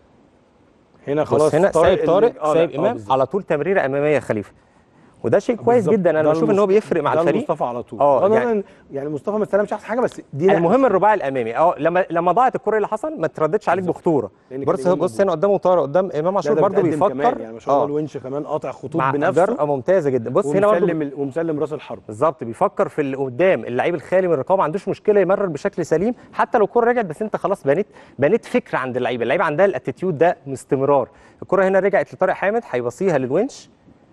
هنا خلاص، هنا سايب طارق سايب امام على طول تمريره اماميه يا خليفه، وده شيء كويس جدا. انا بشوف ان هو بيفرق مع الفريق. مصطفى على طول يعني مصطفى ما استلمش احسن حاجه، بس دي المهم الرباعي الامامي لما ضاعت الكره اللي حصل ما ترددش عليك بخطوره. بص هنا قدامه طارق، قدام امام عاشور برده بيفكر، يعني ما شاء الله الونش كمان قاطع خطوط بنفسه، جرأة ممتازه جدا. بص هنا ومسلم راس الحرب بالظبط، بيفكر في اللي قدام، اللعيب الخالي من الرقابه ما عندوش مشكله يمرر بشكل سليم حتى لو الكره رجعت، بس انت خلاص بنيت فكره عند اللعيبه عندها الاتيتيود ده باستمرار. الكره هنا رجعت لطارق حامد، هيبصيها للونش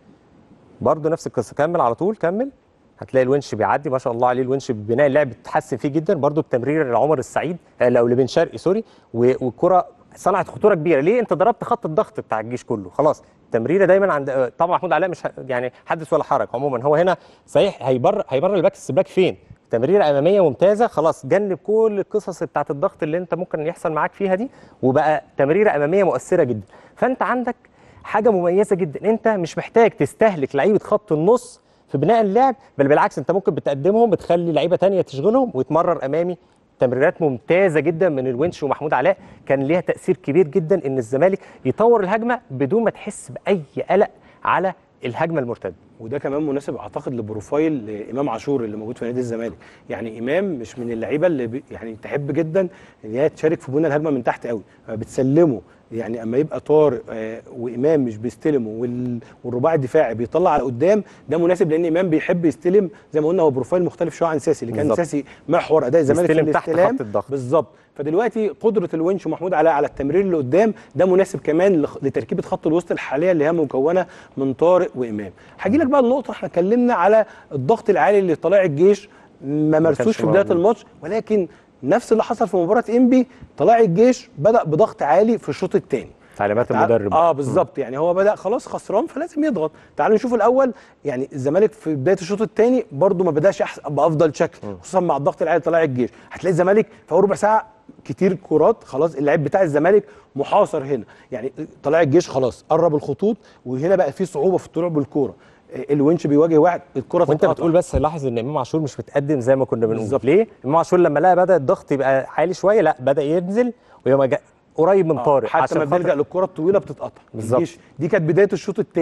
برضه نفس القصه، كمل على طول كمل، هتلاقي الونش بيعدي ما شاء الله عليه. الونش ببناء اللعب اتحسن فيه جدا، برضه بتمرير لعمر السعيد او لبن شرقي سوري، والكره صنعت خطوره كبيره. ليه؟ انت ضربت خط الضغط بتاع الجيش كله خلاص. التمريره دايما عند طبعا محمود علاء مش يعني حدث ولا حرج. عموما هو هنا صحيح هيبرر الباك السباك فين، تمريره اماميه ممتازه، خلاص جنب كل القصص بتاعت الضغط اللي انت ممكن يحصل معاك فيها دي، وبقى تمريره اماميه مؤثره جدا. فانت عندك حاجه مميزه جدا، انت مش محتاج تستهلك لعيبه خط النص في بناء اللعب، بل بالعكس انت ممكن بتقدمهم، بتخلي لعيبه ثانيه تشغلهم ويتمرر امامي. تمريرات ممتازه جدا من الونش ومحمود علاء، كان ليها تاثير كبير جدا ان الزمالك يطور الهجمه بدون ما تحس باي قلق على الهجمه المرتده. وده كمان مناسب اعتقد لبروفايل امام عاشور اللي موجود في نادي الزمالك. يعني امام مش من اللعيبه اللي يعني تحب جدا ان هي تشارك في بناء الهجمه من تحت قوي، بتسلمه. يعني اما يبقى طارق وامام مش بيستلموا والرباعي الدفاعي بيطلع على قدام، ده مناسب لان امام بيحب يستلم. زي ما قلنا هو بروفايل مختلف شويه عن ساسي اللي كان ساسي محور اداء الزمالك في الاستلام بالظبط. فدلوقتي قدره الونش ومحمود علاء على التمرير اللي قدام ده مناسب كمان لتركيبه خط الوسط الحاليه اللي هي مكونه من طارق وامام. هاجي لك بقى النقطه، احنا اتكلمنا على الضغط العالي اللي طلائع الجيش ما مارسوش في بدايه الماتش، ولكن نفس اللي حصل في مباراه انبي، طلائع الجيش بدا بضغط عالي في الشوط الثاني. تعليمات المدرب بالظبط، يعني هو بدا خلاص خسران فلازم يضغط. تعالوا نشوف الاول، يعني الزمالك في بدايه الشوط الثاني برده ما بداش بافضل شكل، خصوصا مع الضغط العالي طلائع الجيش. هتلاقي الزمالك في اول ربع ساعه كتير كرات، خلاص اللعيب بتاع الزمالك محاصر هنا، يعني طلائع الجيش خلاص قرب الخطوط، وهنا بقى في صعوبه في الطلوع بالكوره. الونش بيواجه واحد، الكره وانت بتقول بس لاحظ ان امام عاشور مش متقدم زي ما كنا بنقول. ليه؟ امام عاشور لما لقى بدا الضغط يبقى عالي شويه، لا بدا ينزل ويبقى قريب من طارق، حتى ما بنلجأ للكره الطويله بتتقطع. بالظبط. دي كانت بدايه الشوط الثاني.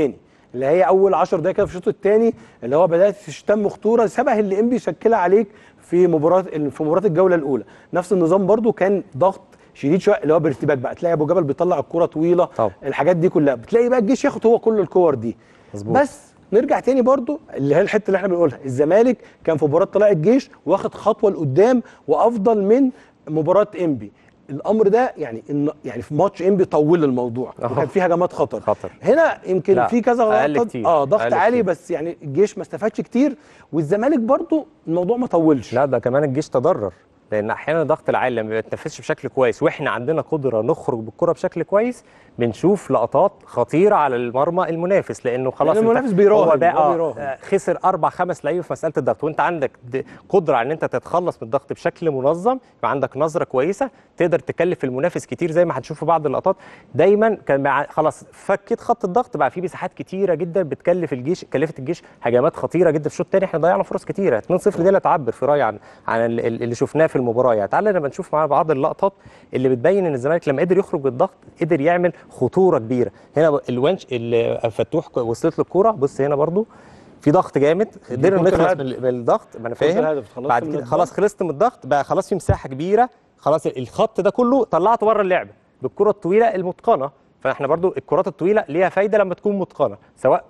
اللي هي اول 10 دقائق كده في الشوط الثاني، اللي هو بدات تشتم خطوره شبه اللي انبي شكلها عليك في مباراه الجوله الاولى. نفس النظام برده كان ضغط شديد شويه، اللي هو بارتباك بقى، تلاقي ابو جبل بيطلع الكره طويله طبعا. الحاجات دي كلها بتلاقي بقى الجيش ياخد هو كل الكور دي. مظبوط. بس نرجع تاني برضو اللي هي الحته اللي احنا بنقولها، الزمالك كان في مباراه طلائع الجيش واخد خطوه لقدام وافضل من مباراه انبي. الامر ده يعني في ماتش انبي طول الموضوع وكان فيه هجمات خطر. هنا يمكن في كذا غلطه ضغط عالي، بس يعني الجيش ما استفادش كتير، والزمالك برضو الموضوع ما طولش. لا ده كمان الجيش تضرر، لان احيانا الضغط العالي لما ما بيتنفذش بشكل كويس واحنا عندنا قدره نخرج بالكره بشكل كويس، بنشوف لقطات خطيره على المرمى المنافس، لانه خلاص المنافس بيراهن، هو بقى خسر 4-5 لعيبه في مساله الضغط، وانت عندك قدره على ان انت تتخلص من الضغط بشكل منظم، يبقى عندك نظره كويسه تقدر تكلف المنافس كتير زي ما هتشوف في بعض اللقطات. دايما كان خلاص فكت خط الضغط، بقى في مساحات كتيره جدا بتكلف الجيش، كلفت الجيش هجمات خطيره جدا. في الشوط الثاني احنا ضيعنا فرص كتيره، 2-0 دي لا تعبر في رايي عن اللي شفناه في المباراه. يعني تعالى لما نشوف مع بعض اللقطات اللي بتبين ان الزمالك لما قدر يخرج بالضغط قدر يعمل خطوره كبيره. هنا الونش اللي فتوح وصلت له الكوره، بص هنا برضو في ضغط جامد، قدرنا نخلص من الضغط. ما انا فاهم بعد كده خلاص خلصت من الضغط، بقى خلاص في مساحه كبيره، خلاص الخط ده كله طلعته بره اللعبه بالكره الطويله المتقنه. فاحنا برضو الكرات الطويله ليها فايده لما تكون متقنه، سواء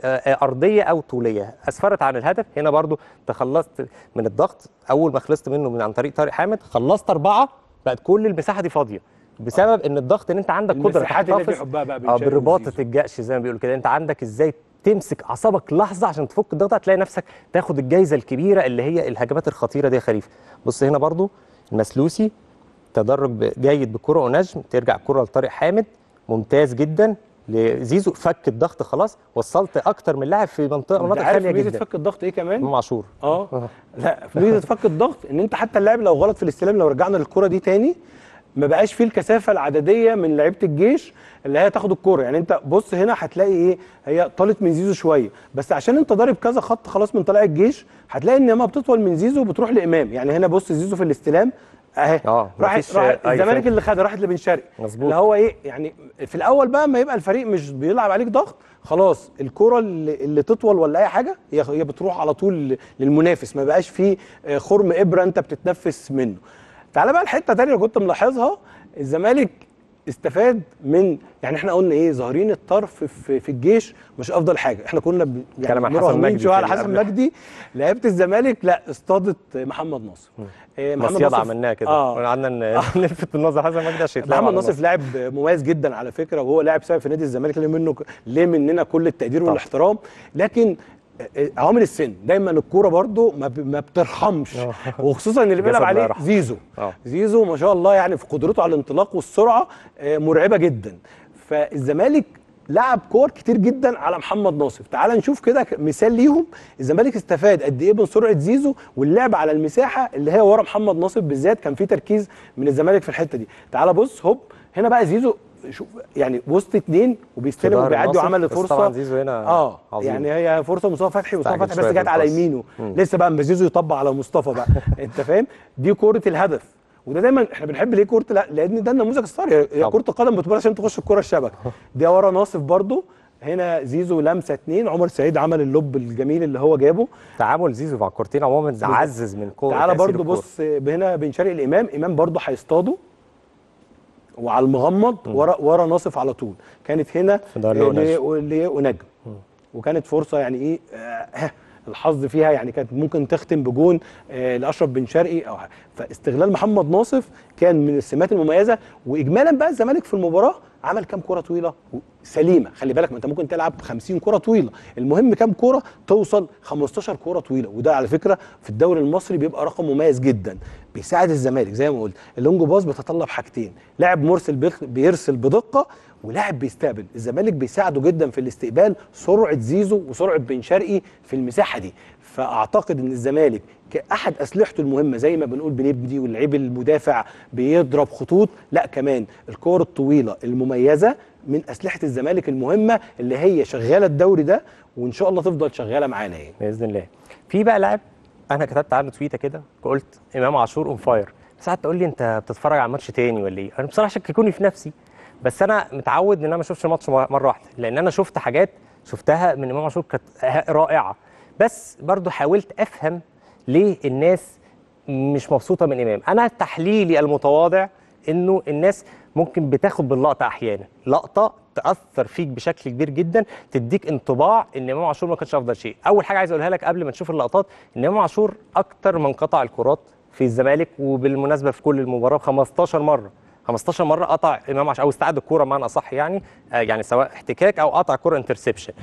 ارضيه او طوليه، اسفرت عن الهدف. هنا برضو تخلصت من الضغط، اول ما خلصت منه من عن طريق طارق حامد خلصت 4، بقت كل المساحه دي فاضيه بسبب ان الضغط ان انت عندك قدره تحتفظ بالرباطه الجأش زي ما بيقولوا كده. انت عندك ازاي تمسك اعصابك لحظه عشان تفك الضغط، هتلاقي نفسك تاخد الجائزه الكبيره اللي هي الهجمات الخطيره دي يا خليفه. بص هنا برضو المسلوسي تدرج جيد بالكره ونجم، ترجع الكره لطارق حامد ممتاز جدا لزيزو، فك الضغط خلاص، وصلت اكتر من لاعب في منطقه خاليه جدا. فك الضغط ايه كمان؟ امام عاشور. لا في ميزه فك الضغط ان انت حتى اللاعب لو غلط في الاستلام، لو رجعنا للكره دي تاني ما بقاش فيه الكثافه العدديه من لعيبه الجيش اللي هي تاخد الكوره. يعني انت بص هنا هتلاقي ايه، هي طالت من زيزو شويه، بس عشان انت ضارب كذا خط خلاص من طلائع الجيش، هتلاقي ان لما بتطول من زيزو بتروح لامام. يعني هنا بص زيزو في الاستلام اهي راح الزمالك اللي خدها راحت لبن شرقي، اللي هو ايه يعني في الاول بقى ما يبقى الفريق مش بيلعب عليك ضغط، خلاص الكره اللي تطول ولا اي حاجه هي بتروح على طول للمنافس، ما بقاش فيه خرم ابره انت بتتنفس منه. تعالى بقى الحته الثانيه اللي كنت ملاحظها، الزمالك استفاد من، يعني احنا قلنا ايه، ظاهرين الطرف في الجيش مش افضل حاجه. احنا كنا يعني مراهنين شويه على حسن مجدي، لعيبه الزمالك لا اصطادت محمد ناصف. محمد ناصف عملناه كده قعدنا نلفت النظر حسن مجدي عشان يطلع. محمد ناصف لاعب مميز جدا على فكره، وهو لاعب سابق في نادي الزمالك، ليه مننا كل التقدير والاحترام، لكن عوامل السن دايما الكوره برضو ما بترحمش، وخصوصا اللي بيلعب عليه زيزو ما شاء الله، يعني في قدرته على الانطلاق والسرعه مرعبه جدا. فالزمالك لعب كور كتير جدا على محمد ناصف. تعال نشوف كده مثال ليهم الزمالك استفاد قد ايه من سرعه زيزو واللعب على المساحه اللي هي ورا محمد ناصف بالذات، كان في تركيز من الزمالك في الحته دي. تعال بص هوب هنا بقى زيزو شوف يعني وسط اتنين وبيستلم وبيعدي وعمل فرصه. طبعا زيزو هنا يعني هي فرصه مصطفى فتحي بس جت على يمينه، لسه بقى اما زيزو يطبق على مصطفى بقى انت فاهم، دي كوره الهدف. وده دايما احنا بنحب ليه كوره، لان ده النموذج الصاري، هي كوره القدم بتبقى عشان تخش الكوره الشبكه دي ورا ناصف. برده هنا زيزو لمسه اتنين، عمر سعيد عمل اللوب الجميل اللي هو جابه. تعامل زيزو مع الكورتين عموما عزز من كوره. تعالى برده بص هنا بن شرقي الامام، امام برده هيصطاده وعلى المغمض ورا ناصف على طول. كانت هنا ونجم، وكانت فرصه يعني ايه الحظ فيها، يعني كانت ممكن تختم بجون لاشرف بن شرقي او حاجه. فاستغلال محمد ناصف كان من السمات المميزه. واجمالا بقى الزمالك في المباراه عمل كام كره طويله سليمه، خلي بالك ما انت ممكن تلعب 50 كره طويله، المهم كام كره توصل 15 كره طويله، وده على فكره في الدوري المصري بيبقى رقم مميز جدا، بيساعد الزمالك زي ما قلت. اللونج باص بتتطلب حاجتين، لاعب مرسل بيرسل بدقه، ولاعب بيستقبل. الزمالك بيساعده جدا في الاستقبال، سرعه زيزو وسرعه بن شرقي في المساحه دي. فاعتقد ان الزمالك كاحد اسلحته المهمه، زي ما بنقول بنبني واللعيب المدافع بيضرب خطوط، لا كمان الكور الطويله المميزه من اسلحه الزمالك المهمه اللي هي شغاله الدوري ده، وان شاء الله تفضل شغاله معانا يعني باذن الله. في بقى لاعب انا كتبت عنه تويته كده، قلت امام عاشور اون فاير. ساعات تقول لي انت بتتفرج على ماتش تاني ولا ايه؟ انا بصراحه شككوني في نفسي، بس انا متعود ان انا ما اشوفش الماتش مره واحده، لان انا شفت حاجات شفتها من امام عاشور كانت رائعه. بس برضو حاولت افهم ليه الناس مش مبسوطه من امام. انا تحليلي المتواضع انه الناس ممكن بتاخد باللقطه احيانا، لقطه تاثر فيك بشكل كبير جدا، تديك انطباع ان امام عاشور ما كانش افضل شيء. اول حاجه عايز اقولها لك قبل ما تشوف اللقطات، ان امام عاشور اكتر من قطع الكرات في الزمالك، وبالمناسبه في كل المباراه 15 مره 15 مره قطع امام عاشور او استعاد الكوره بمعنى اصح، يعني سواء احتكاك او قطع كوره انترسبشن.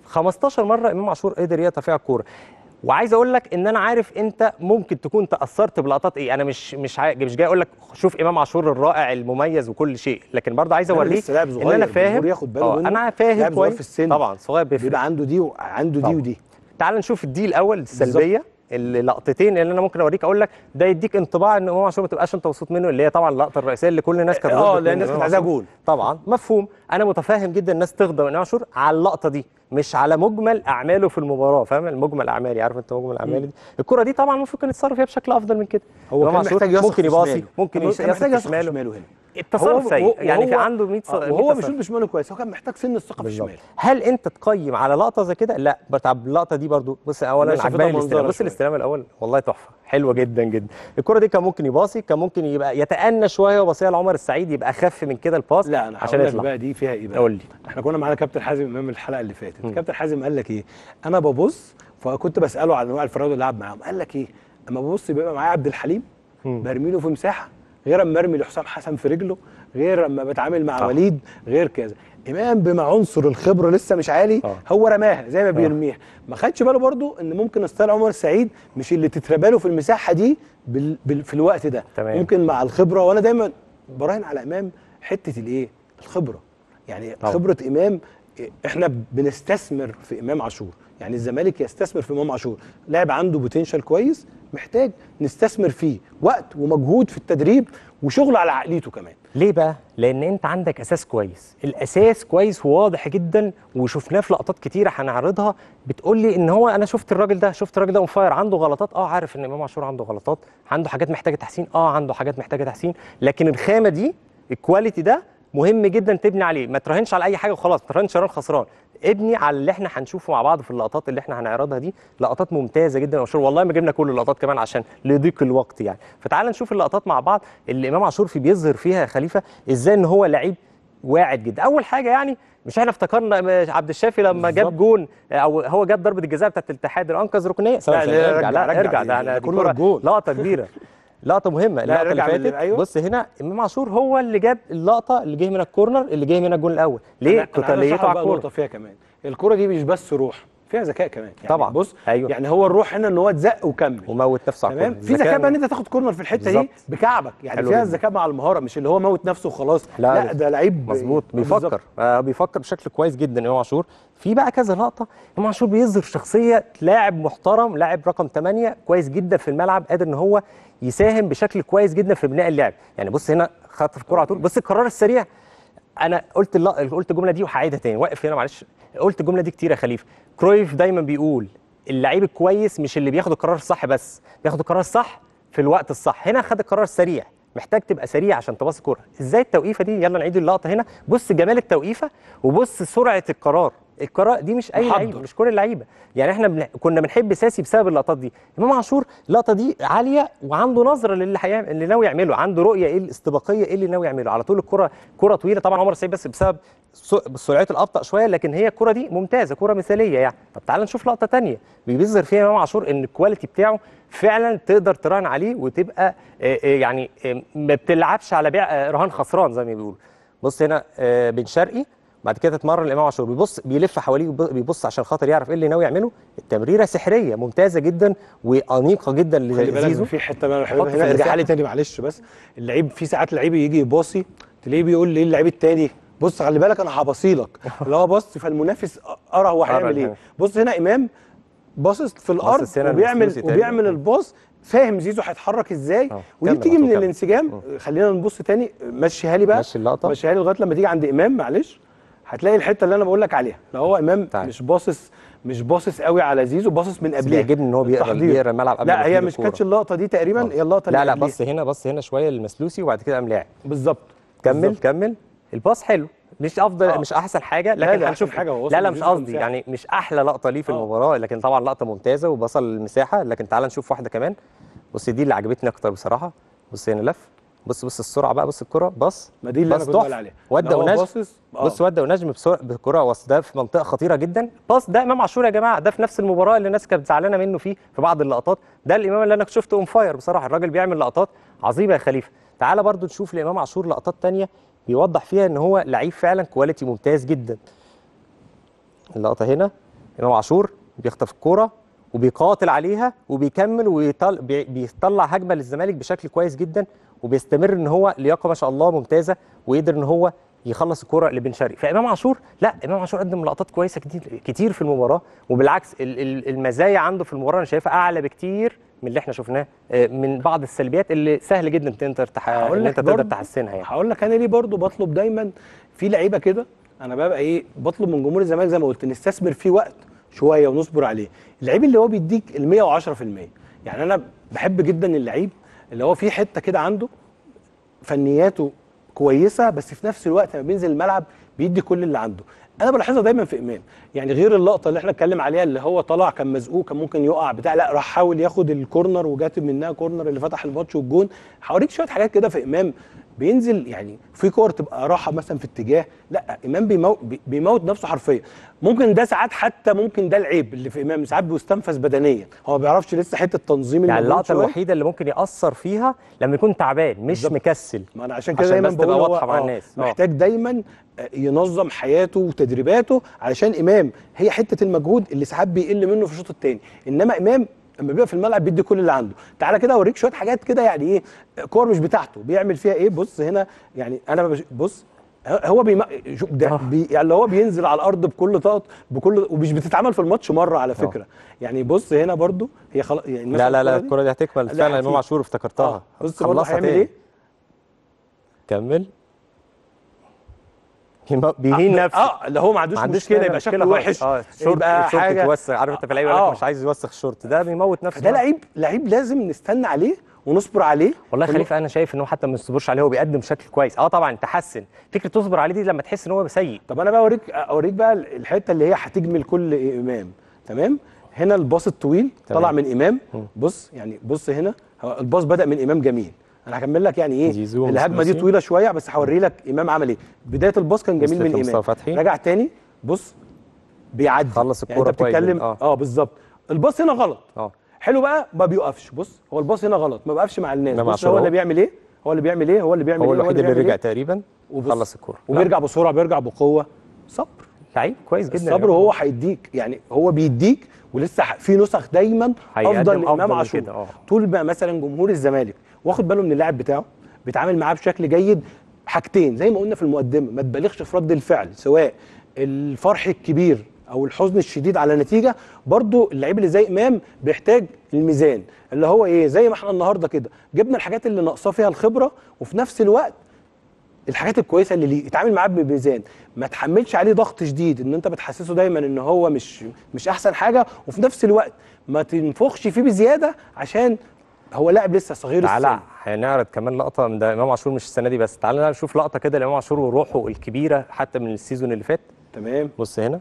15 مره امام عاشور قدر يقطع فيها الكوره. وعايز اقول لك ان انا عارف انت ممكن تكون تاثرت بلقطات ايه. انا مش جاي اقول لك شوف امام عاشور الرائع المميز وكل شيء، لكن برضه عايز اوريك ان انا فاهم. ياخد باله منه، انا فاهم كويس في السن طبعا، صغير بيبقى عنده دي وعنده دي ودي. تعال نشوف الدي الاول السلبيه، اللقطتين اللي انا ممكن اوريك اقول لك ده يديك انطباع ان امام عاشور ما تبقاش انت مبسوط منه، اللي هي طبعا اللقطه الرئيسيه اللي كل الناس كانت لان الناس كانت عايزاها جول. طبعا مفهوم، انا متفاهم جدا الناس تغضب من امام عاشور على اللقطه دي، مش على مجمل اعماله في المباراه. فاهم المجمل اعمالي، عارف انت مجمل اعمالي دي. الكره دي طبعا المفروض كان يتصرف فيها بشكل افضل من كده. هو كان محتاج يثق ممكن يباصي، ممكن يثق شماله هنا. التصرف سيء، يعني كان عنده 100 وهو مش بشماله كويس، هو كان محتاج سن الثقه في الشمال. هل انت تقيم على لقطه زي كده؟ لا. طب اللقطه دي برضو بص، اولا عجباني الاستلام، بص الاستلام الاول والله تحفه، حلوه جدا جدا. الكره دي كان ممكن يباصي، كان ممكن يبقى يتأنى شويه وباصيها لعمر السعيد، يبقى اخف من كده الباص. لا انا عشان يطلع بقى دي فيها ايه بقى. قول لي. احنا كنا معانا كابتن حازم امام الحلقه اللي فاتت. كابتن حازم قال لك ايه؟ انا ببص، فكنت بساله على انواع الفراوده اللي لعب معاهم، قال لك ايه؟ اما ببص بيبقى معايا عبد الحليم برمي له في مساحه، غير اما ارمي لحسام حسن في رجله، غير اما بتعامل مع وليد، غير كذا. امام بما عنصر الخبره لسه مش عالي، هو رماها زي ما بيرميها، ما خدش باله برضو ان ممكن ستايل عمر السعيد مش اللي تتربى له في المساحه دي في الوقت ده. تمام. ممكن مع الخبره، وانا دايما براهن على امام حته الايه؟ الخبره. يعني خبره امام، احنا بنستثمر في امام عاشور، يعني الزمالك يستثمر في امام عاشور، لاعب عنده بوتنشال كويس، محتاج نستثمر فيه وقت ومجهود في التدريب وشغل على عقليته كمان. ليه بقى؟ لان انت عندك اساس كويس، الاساس كويس وواضح جدا، وشفناه في لقطات كتيره هنعرضها. بتقول لي ان هو انا شفت الراجل ده اون فاير، عنده غلطات، عارف ان امام عاشور عنده غلطات، عنده حاجات محتاجه تحسين، عنده حاجات محتاجه تحسين، لكن الخامه دي، الكواليتي ده مهم جدا تبني عليه. ما تراهنش على اي حاجه وخلاص، ما تراهنش شران خسران، ابني على اللي احنا هنشوفه مع بعض في اللقطات اللي احنا هنعرضها دي. لقطات ممتازه جدا عاشور، والله ما جبنا كل اللقطات كمان عشان لضيق الوقت يعني. فتعال نشوف اللقطات مع بعض اللي امام عاشور بيظهر فيها يا خليفه ازاي ان هو لعيب واعد جدا. اول حاجه يعني مش احنا افتكرنا عبد الشافي لما جاب جون، او هو جاب ضربه الجزاء بتاعت الاتحاد اللي انقذ ركنيه. ارجع ده انا لقطه كبيره، لقطه مهمه. اللقطه اللي فاتت أيوه. بص هنا امام عاشور هو اللي جاب اللقطه اللي جه من الكورنر، اللي جه من الجون الاول. ليه؟ قتاليته على الكوره. فيها كمان الكوره دي مش بس روح، فيها ذكاء كمان يعني. طبعا بص أيوه. يعني هو الروح هنا ان هو اتزق وكمل وموت نفسه على الكوره. في ذكاء بقى ان انت تاخد كورنر في الحته دي بكعبك، يعني فيها الذكاء مع المهاره، مش اللي هو موت نفسه وخلاص. لا ده لعيب مظبوط، بيفكر بيفكر بشكل كويس جدا امام عاشور. في بقى كذا لقطه امام عاشور بيظهر شخصيه لاعب محترم، لاعب رقم 8 كويس جدا في الملعب، قادر ان هو يساهم بشكل كويس جدا في بناء اللعب. يعني بص هنا خطف الكوره على طول، بص القرار السريع. انا قلت الجمله دي وهعيدها تاني، واقف هنا معلش، قلت الجمله دي كتير يا خليفه. كرويف دايما بيقول اللعيب الكويس مش اللي بياخد القرار الصح بس، بياخد القرار الصح في الوقت الصح. هنا خد القرار السريع، محتاج تبقى سريع عشان تباصي الكوره. ازاي التوقيفه دي؟ يلا نعيد اللقطه هنا، بص جمال التوقيفه وبص سرعه القرار. دي مش اي لعيب، مش كل اللعيبه يعني. احنا كنا بنحب ساسي بسبب اللقطات دي. امام عاشور اللقطه دي عاليه وعنده نظره اللي ناوي يعمله، عنده رؤيه ايه الاستباقيه، ايه اللي ناوي يعمله على طول. الكره كره طويله طبعا عمر السعيد بس بسبب سرعته الابطا شويه، لكن هي الكره دي ممتازه، كره مثاليه يعني. طب تعال نشوف لقطه ثانيه بيظهر فيها امام عاشور ان الكواليتي بتاعه فعلا تقدر تراهن عليه وتبقى يعني ما بتلعبش على بيع رهان خسران زي ما بيقولوا. بص هنا بن شرقي بعد كده تتمرن الامام عاشور، بيبص بيلف حواليه وبيبص عشان خاطر يعرف ايه اللي ناوي يعمله. التمريره سحريه ممتازه جدا وانيقه جدا لزيزو. في حته بقى هنا ارجع لي تاني معلش، بس اللعيب في ساعات اللعيب يجي يباصي تلاقيه بيقول لي اللعيب التاني بص خلي بالك انا هباصيلك، اللي هو بص فالمنافس ارى هو هيعمل ايه. بص هنا امام باصص في الارض وبيعمل الباص، فاهم زيزو هيتحرك ازاي، ودي بتيجي من الانسجام. خلينا نبص تاني، مشيها لي بقى، مشيها لي لغايه لما تيجي عند امام معلش، هتلاقي الحته اللي انا بقول لك عليها. لو هو امام مش باصص قوي على زيزو، باصص من قبليه. بيعجبني ان هو بيقرا الملعب قبل. لا هي مش كانتش اللقطه دي تقريبا، هي اللقطه اللي لا بص هنا شويه المسلوسي وبعد كده قام لاعب بالظبط. كمل الباص حلو، مش افضل مش احسن حاجه، لكن لا هنشوف أحسن حاجة هو لا لا وصل مش لزيزو قصدي كمساحة. يعني مش احلى لقطه ليه في المباراه، لكن طبعا لقطه ممتازه وبصل المساحه. لكن تعال نشوف واحده كمان. بص دي اللي عجبتني اكتر بصراحه. بص هنا لف، بص السرعه بقى، بص الكره باص، ما دي اللي انا باص كنت بقول تحفة. عليها. ودى ده هو ونجم. باصص. بص ودى ونجم بالكره، وصل ده في منطقه خطيره جدا. باص ده امام عاشور يا جماعه، ده في نفس المباراه اللي الناس كانت زعلانه منه فيه في بعض اللقطات. ده الامام اللي انا شفته اون فاير بصراحه. الراجل بيعمل لقطات عظيمه يا خليفه. تعالى برضو نشوف لامام عاشور لقطات تانية بيوضح فيها ان هو لعيب فعلا كواليتي ممتاز جدا. اللقطه هنا امام عاشور بيخطف الكوره وبيقاتل عليها وبيكمل وبيطلع هجمه للزمالك بشكل كويس جدا، وبيستمر ان هو لياقه ما شاء الله ممتازه، ويقدر ان هو يخلص الكوره لبن شرقي. فامام عاشور لا، امام عاشور قدم لقطات كويسه كتير في المباراه، وبالعكس المزايا عنده في المباراه انا شايفها اعلى بكتير من اللي احنا شفناه من بعض السلبيات اللي سهل جدا ان انت تقدر تحسنها يعني. هقول لك انا ليه برضو بطلب دايما في لعيبه كده. انا ببقى ايه بطلب من جمهور الزمالك زي ما قلت نستثمر فيه وقت شويه ونصبر عليه. اللعيب اللي هو بيديك ال 110%. يعني انا بحب جدا اللعيب اللي هو فيه حته كده عنده فنياته كويسه، بس في نفس الوقت لما بينزل الملعب بيدي كل اللي عنده. انا بلاحظها دايما في امام، يعني غير اللقطه اللي احنا اتكلم عليها اللي هو طلع كان مزقوق كان ممكن يقع بتاع، لا راح حاول ياخد الكورنر وجات منها كورنر اللي فتح الماتش والجون. هوريك شويه حاجات كده في امام بينزل، يعني في كور تبقى راحه مثلا في اتجاه، لا امام بيموت نفسه حرفيا. ممكن ده ساعات حتى ممكن ده العيب اللي في امام، ساعات بيستنفذ بدنيا، هو ما بيعرفش لسه حته تنظيم يعني المجهود اللقطه شوية. الوحيده اللي ممكن ياثر فيها لما يكون تعبان مش بالظبط. مكسل. ما انا عشان كده دايما بس بقول تبقى هو واضحه مع الناس. محتاج دايما ينظم حياته وتدريباته، علشان امام هي حته المجهود اللي ساعات بيقل منه في الشوط الثاني. انما امام لما بيبقى في الملعب بيدي كل اللي عنده. تعالى كده اوريك شويه حاجات كده، يعني ايه كور مش بتاعته بيعمل فيها ايه. بص هنا يعني انا بص هو ده يعني اللي هو بينزل على الارض بكل طاقه بكل، ومش بتتعمل في الماتش مره على فكره. يعني بص هنا برضو هي يعني لا الكره دي هتكمل فعلا. امام عاشور افتكرتها. بص برضو هيعمل ايه. كمل. بيهين نفسه. اللي هو ما عندوش مشكله يبقى شكله وحش. يبقى حاجه توسخ. عارف انت في اللعيبه يقول لك مش عايز يوسخ الشورت، ده بيموت نفسه. ده لعيب لازم نستنى عليه ونصبر عليه. والله خليفه انا شايف ان هو حتى ما نصبرش عليه، هو بيقدم بشكل كويس. طبعا تحسن فكره تصبر عليه دي لما تحس ان هو سيء. طب انا بقى اوريك بقى الحته اللي هي هتجمل كل امام. تمام. هنا الباص الطويل طلع من امام. بص يعني بص هنا الباص بدا من امام جميل. انا هكمل لك يعني ايه الهجمه دي طويله شويه، بس هوري لك امام عمل ايه. بدايه الباص كان جميل من امام. رجع تاني بص بيعدي خلص الكوره يعني انت بتتكلم بالظبط. الباص هنا غلط. حلو بقى ما بيوقفش. بص هو الباص هنا غلط، ما بيوقفش مع الناس. بص هو اللي بيعمل ايه، هو الوحيد اللي رجع تقريبا خلص الكوره وبيرجع بسرعه، بيرجع بقوه. صبر. لعيب كويس جدا. الصبر وهو هيديك، يعني هو بيديك ولسه في نسخ دايما افضل لامام عاشور. طول ما مثلا جمهور الزمالك واخد باله من اللاعب بتاعه بيتعامل معاه بشكل جيد، حاجتين زي ما قلنا في المقدمه، ما تبالغش في رد الفعل سواء الفرح الكبير او الحزن الشديد على نتيجه. برضو اللعيب اللي زي امام بيحتاج الميزان اللي هو ايه، زي ما احنا النهارده كده جبنا الحاجات اللي ناقصاه فيها الخبره، وفي نفس الوقت الحاجات الكويسه اللي ليه يتعامل معاه بميزان. ما تحملش عليه ضغط شديد ان انت بتحسسه دايما ان هو مش احسن حاجه، وفي نفس الوقت ما تنفخش فيه بزياده عشان هو لاعب لسه صغير السن. تعالى هنعرض كمان لقطه من ده امام عاشور، مش السنه دي بس. تعالى نشوف لقطه كده لامام عاشور وروحه الكبيره حتى من السيزون اللي فات. تمام. بص هنا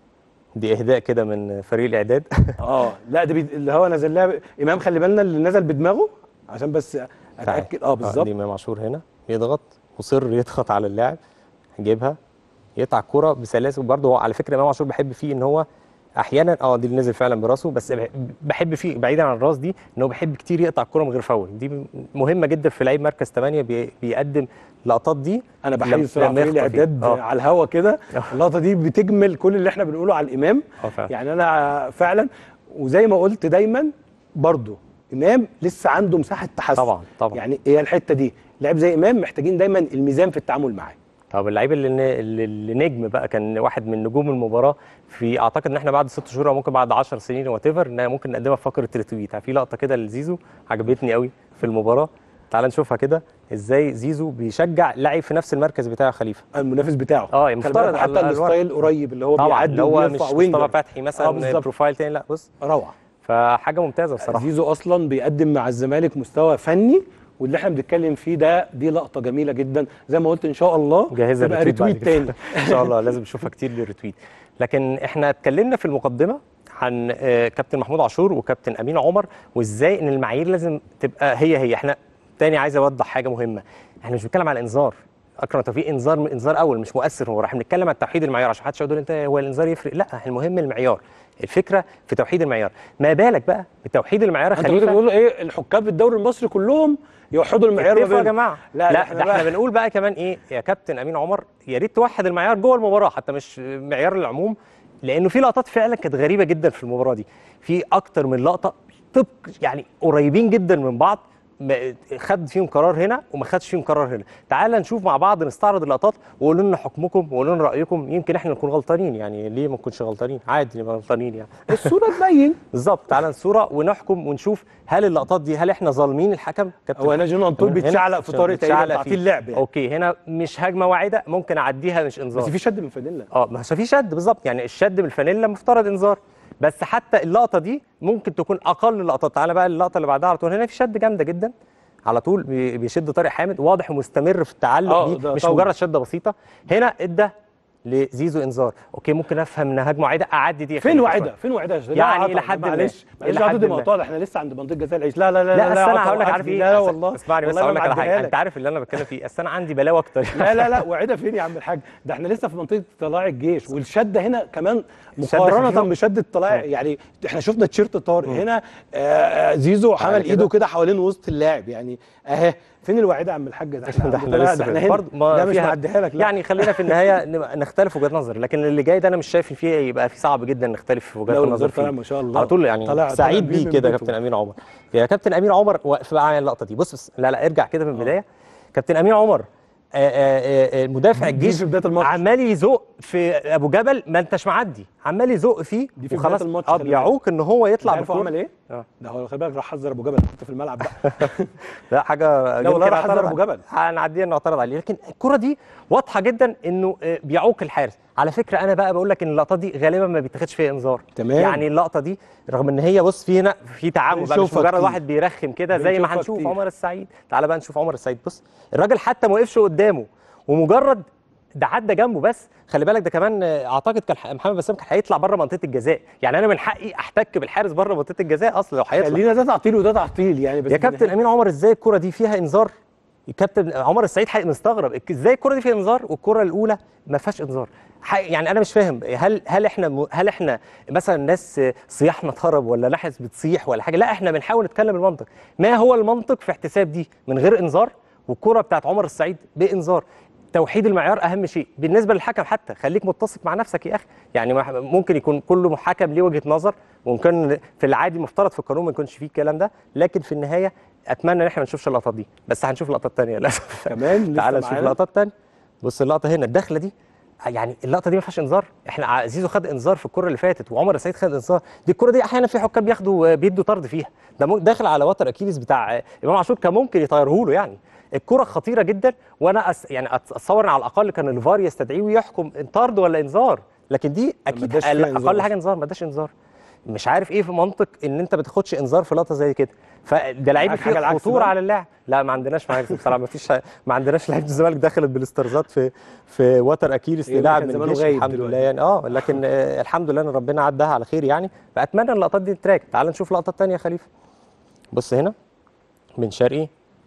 دي اهداء كده من فريق الاعداد. لا ده اللي هو نزل لها امام، خلي بالنا اللي نزل بدماغه عشان بس اتاكد. بالظبط. دي امام عاشور هنا يضغط، مصر يضغط على اللاعب، يجيبها يقطع الكوره بسلاسه. وبرده هو على فكره امام عاشور بحب فيه ان هو احيانا دي اللي نزل فعلا براسه، بس بحب فيه بعيدا عن الراس دي ان هو بيحب كتير يقطع الكوره من غير فاول. دي مهمه جدا في لعيب مركز 8 بيقدم اللقطات دي. انا بحيي الصراحه فريق الاعداد على الهوا كده. اللقطه دي بتجمل كل اللي احنا بنقوله على الامام. يعني انا فعلا وزي ما قلت دايما برضو امام لسه عنده مساحه تحسن. طبعا يعني هي الحته دي لاعب زي امام محتاجين دايما الميزان في التعامل معاه. طب اللعيب اللي نجم بقى كان واحد من نجوم المباراه، في اعتقد ان احنا بعد 6 شهور او ممكن بعد 10 سنين وات ايفر ان ممكن نقدمها في فقره ريتويت. في لقطه كده لزيزو عجبتني قوي في المباراه. تعال نشوفها كده ازاي زيزو بيشجع لاعب في نفس المركز بتاعه خليفه المنافس بتاعه. مفترض حتى الستايل قريب اللي هو بيعدي ويرفع وينج. مش مصطفى فتحي مثلا بروفايل تاني، لا بص روعه. فحاجه ممتازه بصراحه. زيزو اصلا بيقدم مع الزمالك مستوى فني واللي احنا بنتكلم فيه ده دي لقطه جميله جدا زي ما قلت، ان شاء الله جاهزه تبقى ريتويت تاني. ان شاء الله لازم نشوفها كتير للريتويت. لكن احنا اتكلمنا في المقدمه عن كابتن محمود عاشور وكابتن امين عمر، وازاي ان المعايير لازم تبقى هي. احنا تاني عايز اوضح حاجه مهمه، احنا مش بنتكلم على انذار. اكرم توفيق انذار اول مش مؤثر، هو راح بنتكلم عن توحيد المعيار عشان محدش يقول انت هو الانذار يفرق، لا المهم المعيار، الفكره في توحيد المعيار. ما بالك بقى بتوحيد المعيار؟ انت بتقول ايه الحكام في الدوري المصري كلهم يوحدوا المعيار ما اتفقوا يا بينهم. جماعه. لا احنا بنقول بقى كمان ايه يا كابتن امين عمر، يا ريت توحد المعيار جوه المباراه حتى مش معيار العموم، لانه في لقطات فعلا كانت غريبه جدا في المباراه دي، في اكتر من لقطه طبق يعني قريبين جدا من بعض، خد فيهم قرار هنا وما خدش فيهم قرار هنا. تعال نشوف مع بعض، نستعرض اللقطات وقولوا لنا حكمكم وقولوا لنا رايكم، يمكن احنا نكون غلطانين، يعني ليه ما نكونش غلطانين؟ عادي نبقى غلطانين يعني. الصوره تبين بالظبط. تعال الصوره ونحكم ونشوف هل اللقطات دي هل احنا ظالمين الحكم؟ هو هنا جون انطول بيتشعلق في طريق تعطيل اللعب يعني. اوكي هنا مش هجمه واعده ممكن اعديها مش انذار، بس في شد من الفانيلا. ما في شد بالظبط، يعني الشد من الفانيلا مفترض انذار، بس حتى اللقطه دي ممكن تكون اقل اللقطات. تعالى بقى اللقطه اللي بعدها على طول، هنا في شد جامده جدا على طول بيشد طارق حامد، واضح ومستمر في التعلق دي، مش مجرد شده بسيطه. هنا ادى لزيزو انذار، اوكي ممكن افهم ان هجمه واعده اعدي دي. فين واعده؟ يعني الى حد ما. معلش ضد المقطوع ده، احنا لسه عند منطقه جزاء العيش. لا لا لا لا لا انا هقول لك عارف ايه، لا والله اسمعني بس هقول لك على حاجه، انت عارف اللي انا بتكلم فيه، اصل انا عندي بلاوي اكتر. لا لا لا واعده فين يا عم الحاج؟ ده احنا لسه في منطقه طلائع الجيش، والشده هنا كمان مقارنه بشده طلائع، يعني احنا شفنا تيشيرت طارق هنا، زيزو عمل ايده كده حوالين وسط اللاعب، يعني اهي فين الواعده يا عم الحاج؟ ده احنا لسه برضه ده مش معديها لك. يعني خلينا في النهايه نختلف وجهات نظر، لكن اللي جاي ده انا مش شايف فيه يبقى في صعب جدا نختلف في وجهات النظر فيه. ما شاء الله على طول يعني سعيد بيه كده كابتن امين عمر. يا كابتن امين عمر واقف بقى على اللقطه دي، بص لا ارجع كده من البدايه. كابتن امين عمر مدافع الجيش عمال يزق في ابو جبل، ما انتش معدي، عمال يزق فيه وخلاص بيعوق ان هو يطلع بالكوره. عمل ايه؟ ده هو خلي بالك راح حذر ابو جبل كنت في الملعب بقى. لا حاجه لا والله راح حذر ابو جبل، هنعديها نعترض عليه، لكن الكره دي واضحه جدا انه بيعوق الحارس. على فكره انا بقى بقول لك ان اللقطات دي غالبا ما بيتاخدش فيها انذار، تمام. يعني اللقطه دي رغم ان هي بص في هنا في تعامل بقى، مش مجرد واحد بيرخم كده زي ما هنشوف عمر السعيد. تعالى بقى نشوف عمر السعيد، بص الراجل حتى ما وقفش قدامه ومجرد ده عدى جنبه بس. خلي بالك ده كمان اعتقد كان محمد بسام كان هيطلع بره منطقه الجزاء، يعني انا من حقي احتك بالحارس بره منطقه الجزاء اصلا لو هيطلع. خلينا ده تعطيل وده تعطيل يعني. بس يا كابتن امين عمر ازاي الكره دي فيها انذار؟ الكابتن عمر السعيد مستغرب ازاي الكره دي فيها انذار والكره الاولى ما فيهاش انذار. يعني انا مش فاهم هل احنا مثلا ناس صياحنا طرب ولا نحس بتصيح ولا حاجه؟ لا احنا بنحاول نتكلم المنطق. ما هو المنطق في احتساب دي من غير انذار والكره بتاعت عمر السعيد بانذار؟ توحيد المعيار اهم شيء بالنسبه للحكم، حتى خليك متسق مع نفسك يا اخي، يعني ممكن يكون كل حكم ليه وجهه نظر، وممكن في العادي مفترض في القانون ما يكونش فيه الكلام ده، لكن في النهايه اتمنى ان احنا ما نشوفش اللقطات دي، بس هنشوف لقطات ثانيه للاسف كمان. تعال نشوف لقطات ثانيه. بص اللقطه هنا الدخله دي، يعني اللقطه دي ما فيهاش انذار. احنا زيزو خد انذار في الكره اللي فاتت وعمر السعيد خد انذار، دي الكره دي احيانا في حكام بيدوا طرد فيها، ده داخل على وتر اكيليس بتاع امام عاشور، كان ممكن يطيره له. يعني الكره خطيره جدا، وانا يعني اتصور على الاقل كان الفار يستدعيه ويحكم طرد ولا انذار، لكن دي اكيد اقل حاجه انذار، ما اداش انذار. مش عارف ايه في منطق ان انت ما تاخدش انذار في لقطه زي كده، فده لعيب فيه خطوره على اللاعب. لا ما عندناش معاك بصراحه، ما عندناش لعيبه الزمالك دخلت بالاسترزات في وتر اكيليس للاعب من الجيش الحمد لله يعني. لكن الحمد لله ان ربنا عداها على خير يعني، فاتمنى اللقطات دي تتراجع. تعال نشوف لقطات ثانيه يا خليفه. بص هنا بن شرقي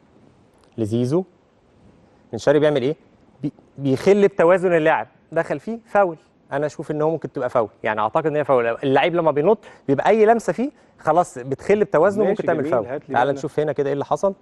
لزيزو، بن شرقي بيعمل ايه؟ بيخل بتوازن اللاعب، دخل فيه فاول. انا اشوف ان هو ممكن تبقى فاول، يعني اعتقد ان هي فاول. اللعيب لما بينط بيبقى اي لمسه فيه خلاص بتخل بتوازنه وممكن تعمل فاول. تعال نشوف هنا كده ايه اللي حصل.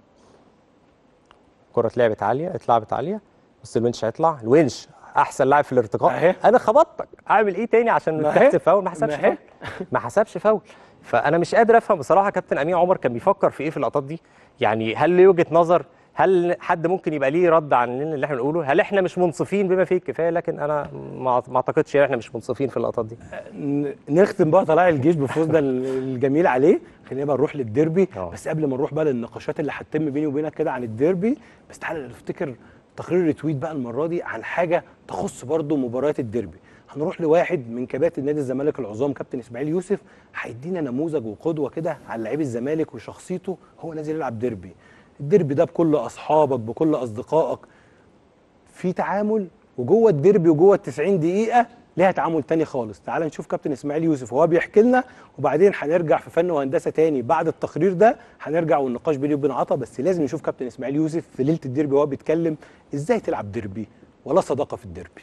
الكره اتلعبت عاليه، بص الونش هيطلع، الونش احسن لاعب في الارتقاء، انا خبطتك، اعمل ايه تاني عشان تحسب فاول؟ ما حسبش فاول. فانا مش قادر افهم بصراحه كابتن امين عمر كان بيفكر في ايه في اللقطات دي، يعني هل ليه وجهه نظر؟ هل حد ممكن يبقى ليه رد عن اللي احنا بنقوله؟ هل احنا مش منصفين بما فيه الكفايه؟ لكن انا ما اعتقدش احنا مش منصفين في اللقطات دي. نختم بقى طلائع الجيش بفوزنا الجميل عليه. خلينا بقى نروح للديربي. بس قبل ما نروح بقى للنقاشات اللي هتتم بيني وبينك كده عن الديربي، بس تعالى نفتكر تقرير ريتويت بقى المره دي عن حاجه تخص برضو مباريات الديربي. هنروح لواحد من كباتن نادي الزمالك العظام كابتن اسماعيل يوسف، هيدينا نموذج وقدوه كده عن لعيب الزمالك وشخصيته هو نازل يلعب ديربي. الديربي ده بكل اصحابك بكل اصدقائك في تعامل، وجوه الديربي وجوه ال90 دقيقه ليها تعامل تاني خالص. تعال نشوف كابتن اسماعيل يوسف وهو بيحكي لنا، وبعدين هنرجع في فن وهندسه تاني بعد التقرير ده، هنرجع والنقاش بيني وبين عطا. بس لازم نشوف كابتن اسماعيل يوسف في ليله الديربي وهو بيتكلم ازاي تلعب ديربي ولا صداقه في الديربي.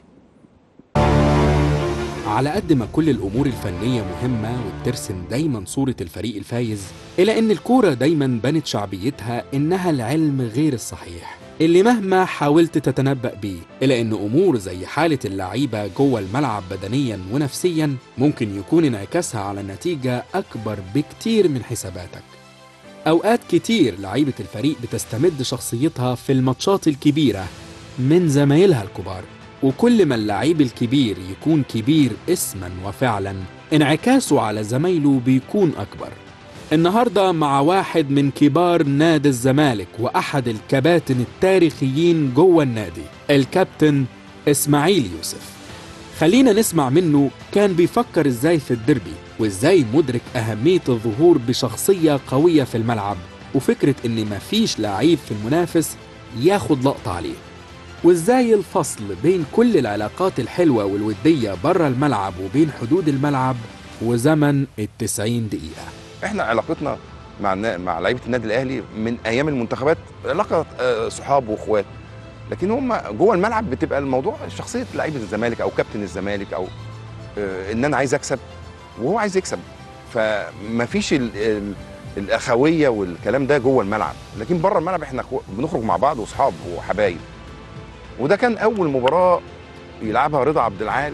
على قد ما كل الأمور الفنية مهمة وبترسم دايما صورة الفريق الفايز، إلا إن الكورة دايما بنت شعبيتها إنها العلم غير الصحيح اللي مهما حاولت تتنبأ بيه، إلا إن أمور زي حالة اللعيبة جوه الملعب بدنيا ونفسيا ممكن يكون انعكاسها على النتيجة أكبر بكتير من حساباتك. أوقات كتير لعيبة الفريق بتستمد شخصيتها في الماتشات الكبيرة من زمايلها الكبار، وكل ما اللعيب الكبير يكون كبير اسما وفعلا انعكاسه على زمايله بيكون أكبر. النهاردة مع واحد من كبار نادي الزمالك وأحد الكباتن التاريخيين جوه النادي، الكابتن إسماعيل يوسف. خلينا نسمع منه كان بيفكر إزاي في الديربي، وإزاي مدرك أهمية الظهور بشخصية قوية في الملعب، وفكرة إن مفيش لعيب في المنافس ياخد لقطة عليه، وإزاي الفصل بين كل العلاقات الحلوة والودية بره الملعب وبين حدود الملعب وزمن ال90 دقيقة. احنا علاقتنا مع لعيبه النادي الاهلي من ايام المنتخبات علاقه صحاب واخوات، لكن هم جوه الملعب بتبقى الموضوع شخصيه لعيبه الزمالك او كابتن الزمالك، او ان انا عايز اكسب وهو عايز يكسب، فما فيش الاخويه والكلام ده جوه الملعب. لكن بره الملعب احنا بنخرج مع بعض واصحاب وحبايب. وده كان اول مباراه يلعبها رضا عبد العال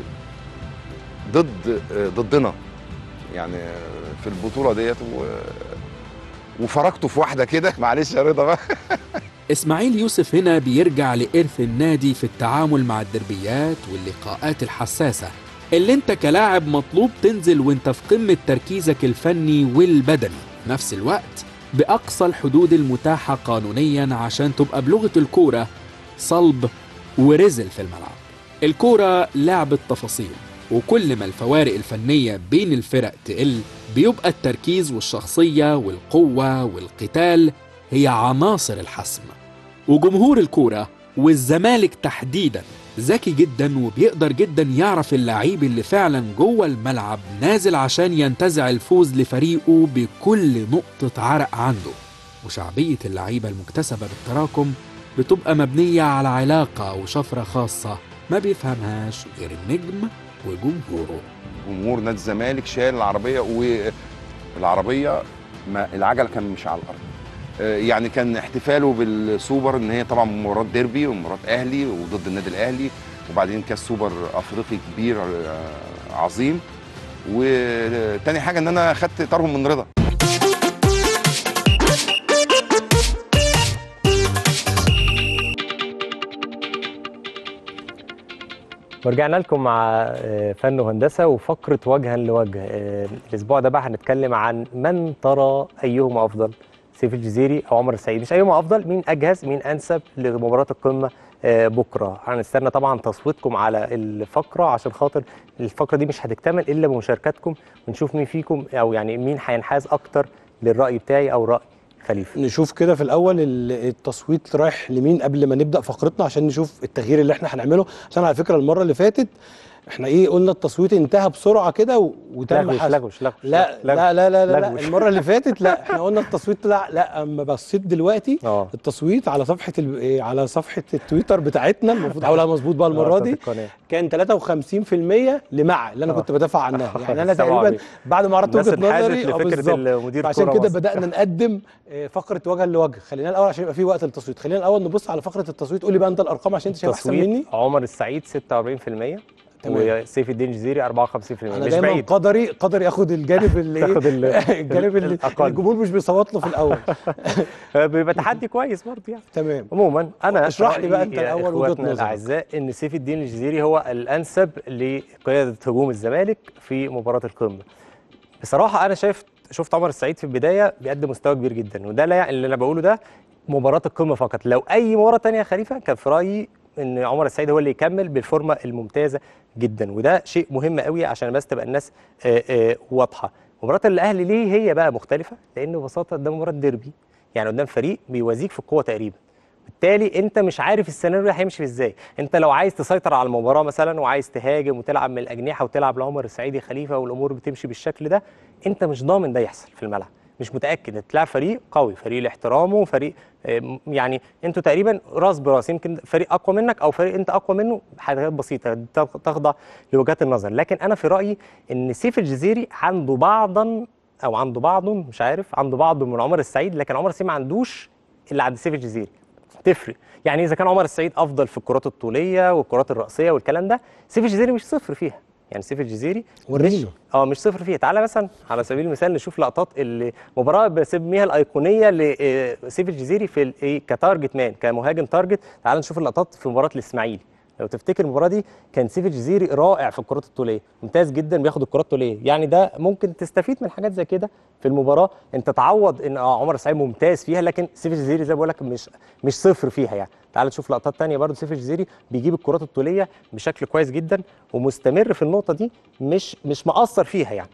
ضدنا يعني في البطوله ديت، وفرجته في واحده كده. معلش يا رضا بقى. إسماعيل يوسف هنا بيرجع لإرث النادي في التعامل مع الدربيات واللقاءات الحساسة اللي انت كلاعب مطلوب تنزل وانت في قمة تركيزك الفني والبدني، في نفس الوقت بأقصى الحدود المتاحة قانونيا عشان تبقى بلغة الكورة صلب ورزل في الملعب. الكورة لعبة تفاصيل، وكل ما الفوارق الفنية بين الفرق تقل بيبقى التركيز والشخصية والقوة والقتال هي عناصر الحسم. وجمهور الكورة والزمالك تحديدا ذكي جدا وبيقدر جدا يعرف اللعيب اللي فعلا جوه الملعب نازل عشان ينتزع الفوز لفريقه بكل نقطة عرق عنده. وشعبية اللعيبة المكتسبة بالتراكم بتبقى مبنية على علاقة وشفرة خاصة ما بيفهمهاش غير النجم وجمهوره. جمهور نادي الزمالك شال العربيه، والعربيه العجله كان مش على الارض. يعني كان احتفاله بالسوبر ان هي طبعا مباراه ديربي ومباراه اهلي وضد النادي الاهلي، وبعدين كاس سوبر افريقي كبير عظيم. وتاني حاجه ان انا خدت طارهم من رضا. ورجعنا لكم مع فن وهندسه وفقره وجها لوجه. الاسبوع ده بقى هنتكلم عن من ترى ايهما افضل، سيف الجزيري او عمر السعيد. مش ايهما افضل، مين اجهز، مين انسب لمباراه القمه بكره. هنستنى طبعا تصويتكم على الفقره، عشان خاطر الفقره دي مش هتكتمل الا بمشاركتكم، ونشوف مين فيكم او يعني مين هينحاز اكتر للراي بتاعي او راي خليفه. نشوف كده في الاول التصويت رايح لمين قبل ما نبدا فقرتنا، عشان نشوف التغيير اللي احنا هنعمله. عشان على فكره المره اللي فاتت احنا قلنا التصويت انتهى بسرعه كده وتم حسب. لغوش لا لا لا لا لا المره اللي فاتت لا احنا قلنا التصويت لا اما بصيت دلوقتي التصويت على صفحه التويتر بتاعتنا، المفروض اقولها مظبوط بقى المره دي، كان 53% لمع اللي انا كنت بدافع عنها. يعني انا تقريبا بعد ما عرضت وجهه نظري بالظبط، عشان كده بدانا نقدم فقره وجها لوجه. خلينا الاول عشان يبقى في وقت للتصويت، خلينا الاول نبص على فقره التصويت. قول لي بقى انت الارقام عشان انت شايف احسن مني. عمر السعيد 46%، وسيف الدين الجزيري 54%. انا مش دايما بعيد. قدري اخد الجانب اللي الجانب اللي الجمهور مش بيصوت له في الاول. بيبقى تحدي كويس برضه يعني. تمام. عموما انا اشرح لي بقى انت الاول وجهه نظرك. الاعزاء ان سيف الدين الجزيري هو الانسب لقياده هجوم الزمالك في مباراه القمه. بصراحه انا شفت عمر السعيد في البدايه بيقدم مستوى كبير جدا، وده لا يعني اللي انا بقوله ده مباراه القمه فقط. لو اي مباراه ثانيه خليفه كان في رايي ان عمر السعيد هو اللي يكمل بالفورمه الممتازه جدا، وده شيء مهم قوي عشان بس تبقى الناس واضحه. مباراه الاهلي ليه هي بقى مختلفه؟ لان ببساطه ده مباراه ديربي، يعني قدام فريق بيوازيك في القوه تقريبا. بالتالي انت مش عارف السيناريو هيمشي ازاي. انت لو عايز تسيطر على المباراه مثلا وعايز تهاجم وتلعب من الاجنحه وتلعب لعمر السعيدي خليفه والامور بتمشي بالشكل ده، انت مش ضامن ده يحصل في الملعب، مش متاكد. هتلاعب فريق قوي، فريق لاحترامه، فريق يعني انتوا تقريبا راس براس، يمكن فريق اقوى منك او فريق انت اقوى منه، حاجات بسيطه تخضع لوجهات النظر. لكن انا في رايي ان سيف الجزيري عنده بعض مش عارف، عنده بعض من عمر السعيد، لكن عمر السعيد ما عندوش اللي عند سيف الجزيري. تفرق يعني اذا كان عمر السعيد افضل في الكرات الطوليه والكرات الراسيه والكلام ده، سيف الجزيري مش صفر فيها. يعني سيف الجزيري ورينيو مش صفر فيها. تعالى مثلا على سبيل المثال نشوف لقطات المباراه بسميها الايقونيه لسيف الجزيري في كتارجت مان، كمهاجم تارجت. تعالى نشوف اللقطات في مباراه الاسماعيلي. لو تفتكر المباراه دي كان سيف الجزيري رائع في الكرات الطوليه، ممتاز جدا، بياخد الكرات الطوليه. يعني ده ممكن تستفيد من حاجات زي كده في المباراه، انت تعوض ان عمر السعيد ممتاز فيها، لكن سيف الجزيري زي ما بقول لك مش صفر فيها. يعني تعال نشوف لقطات ثانيه برضو. سيف الجزيري بيجيب الكرات الطوليه بشكل كويس جدا ومستمر في النقطه دي، مش مقصر فيها يعني.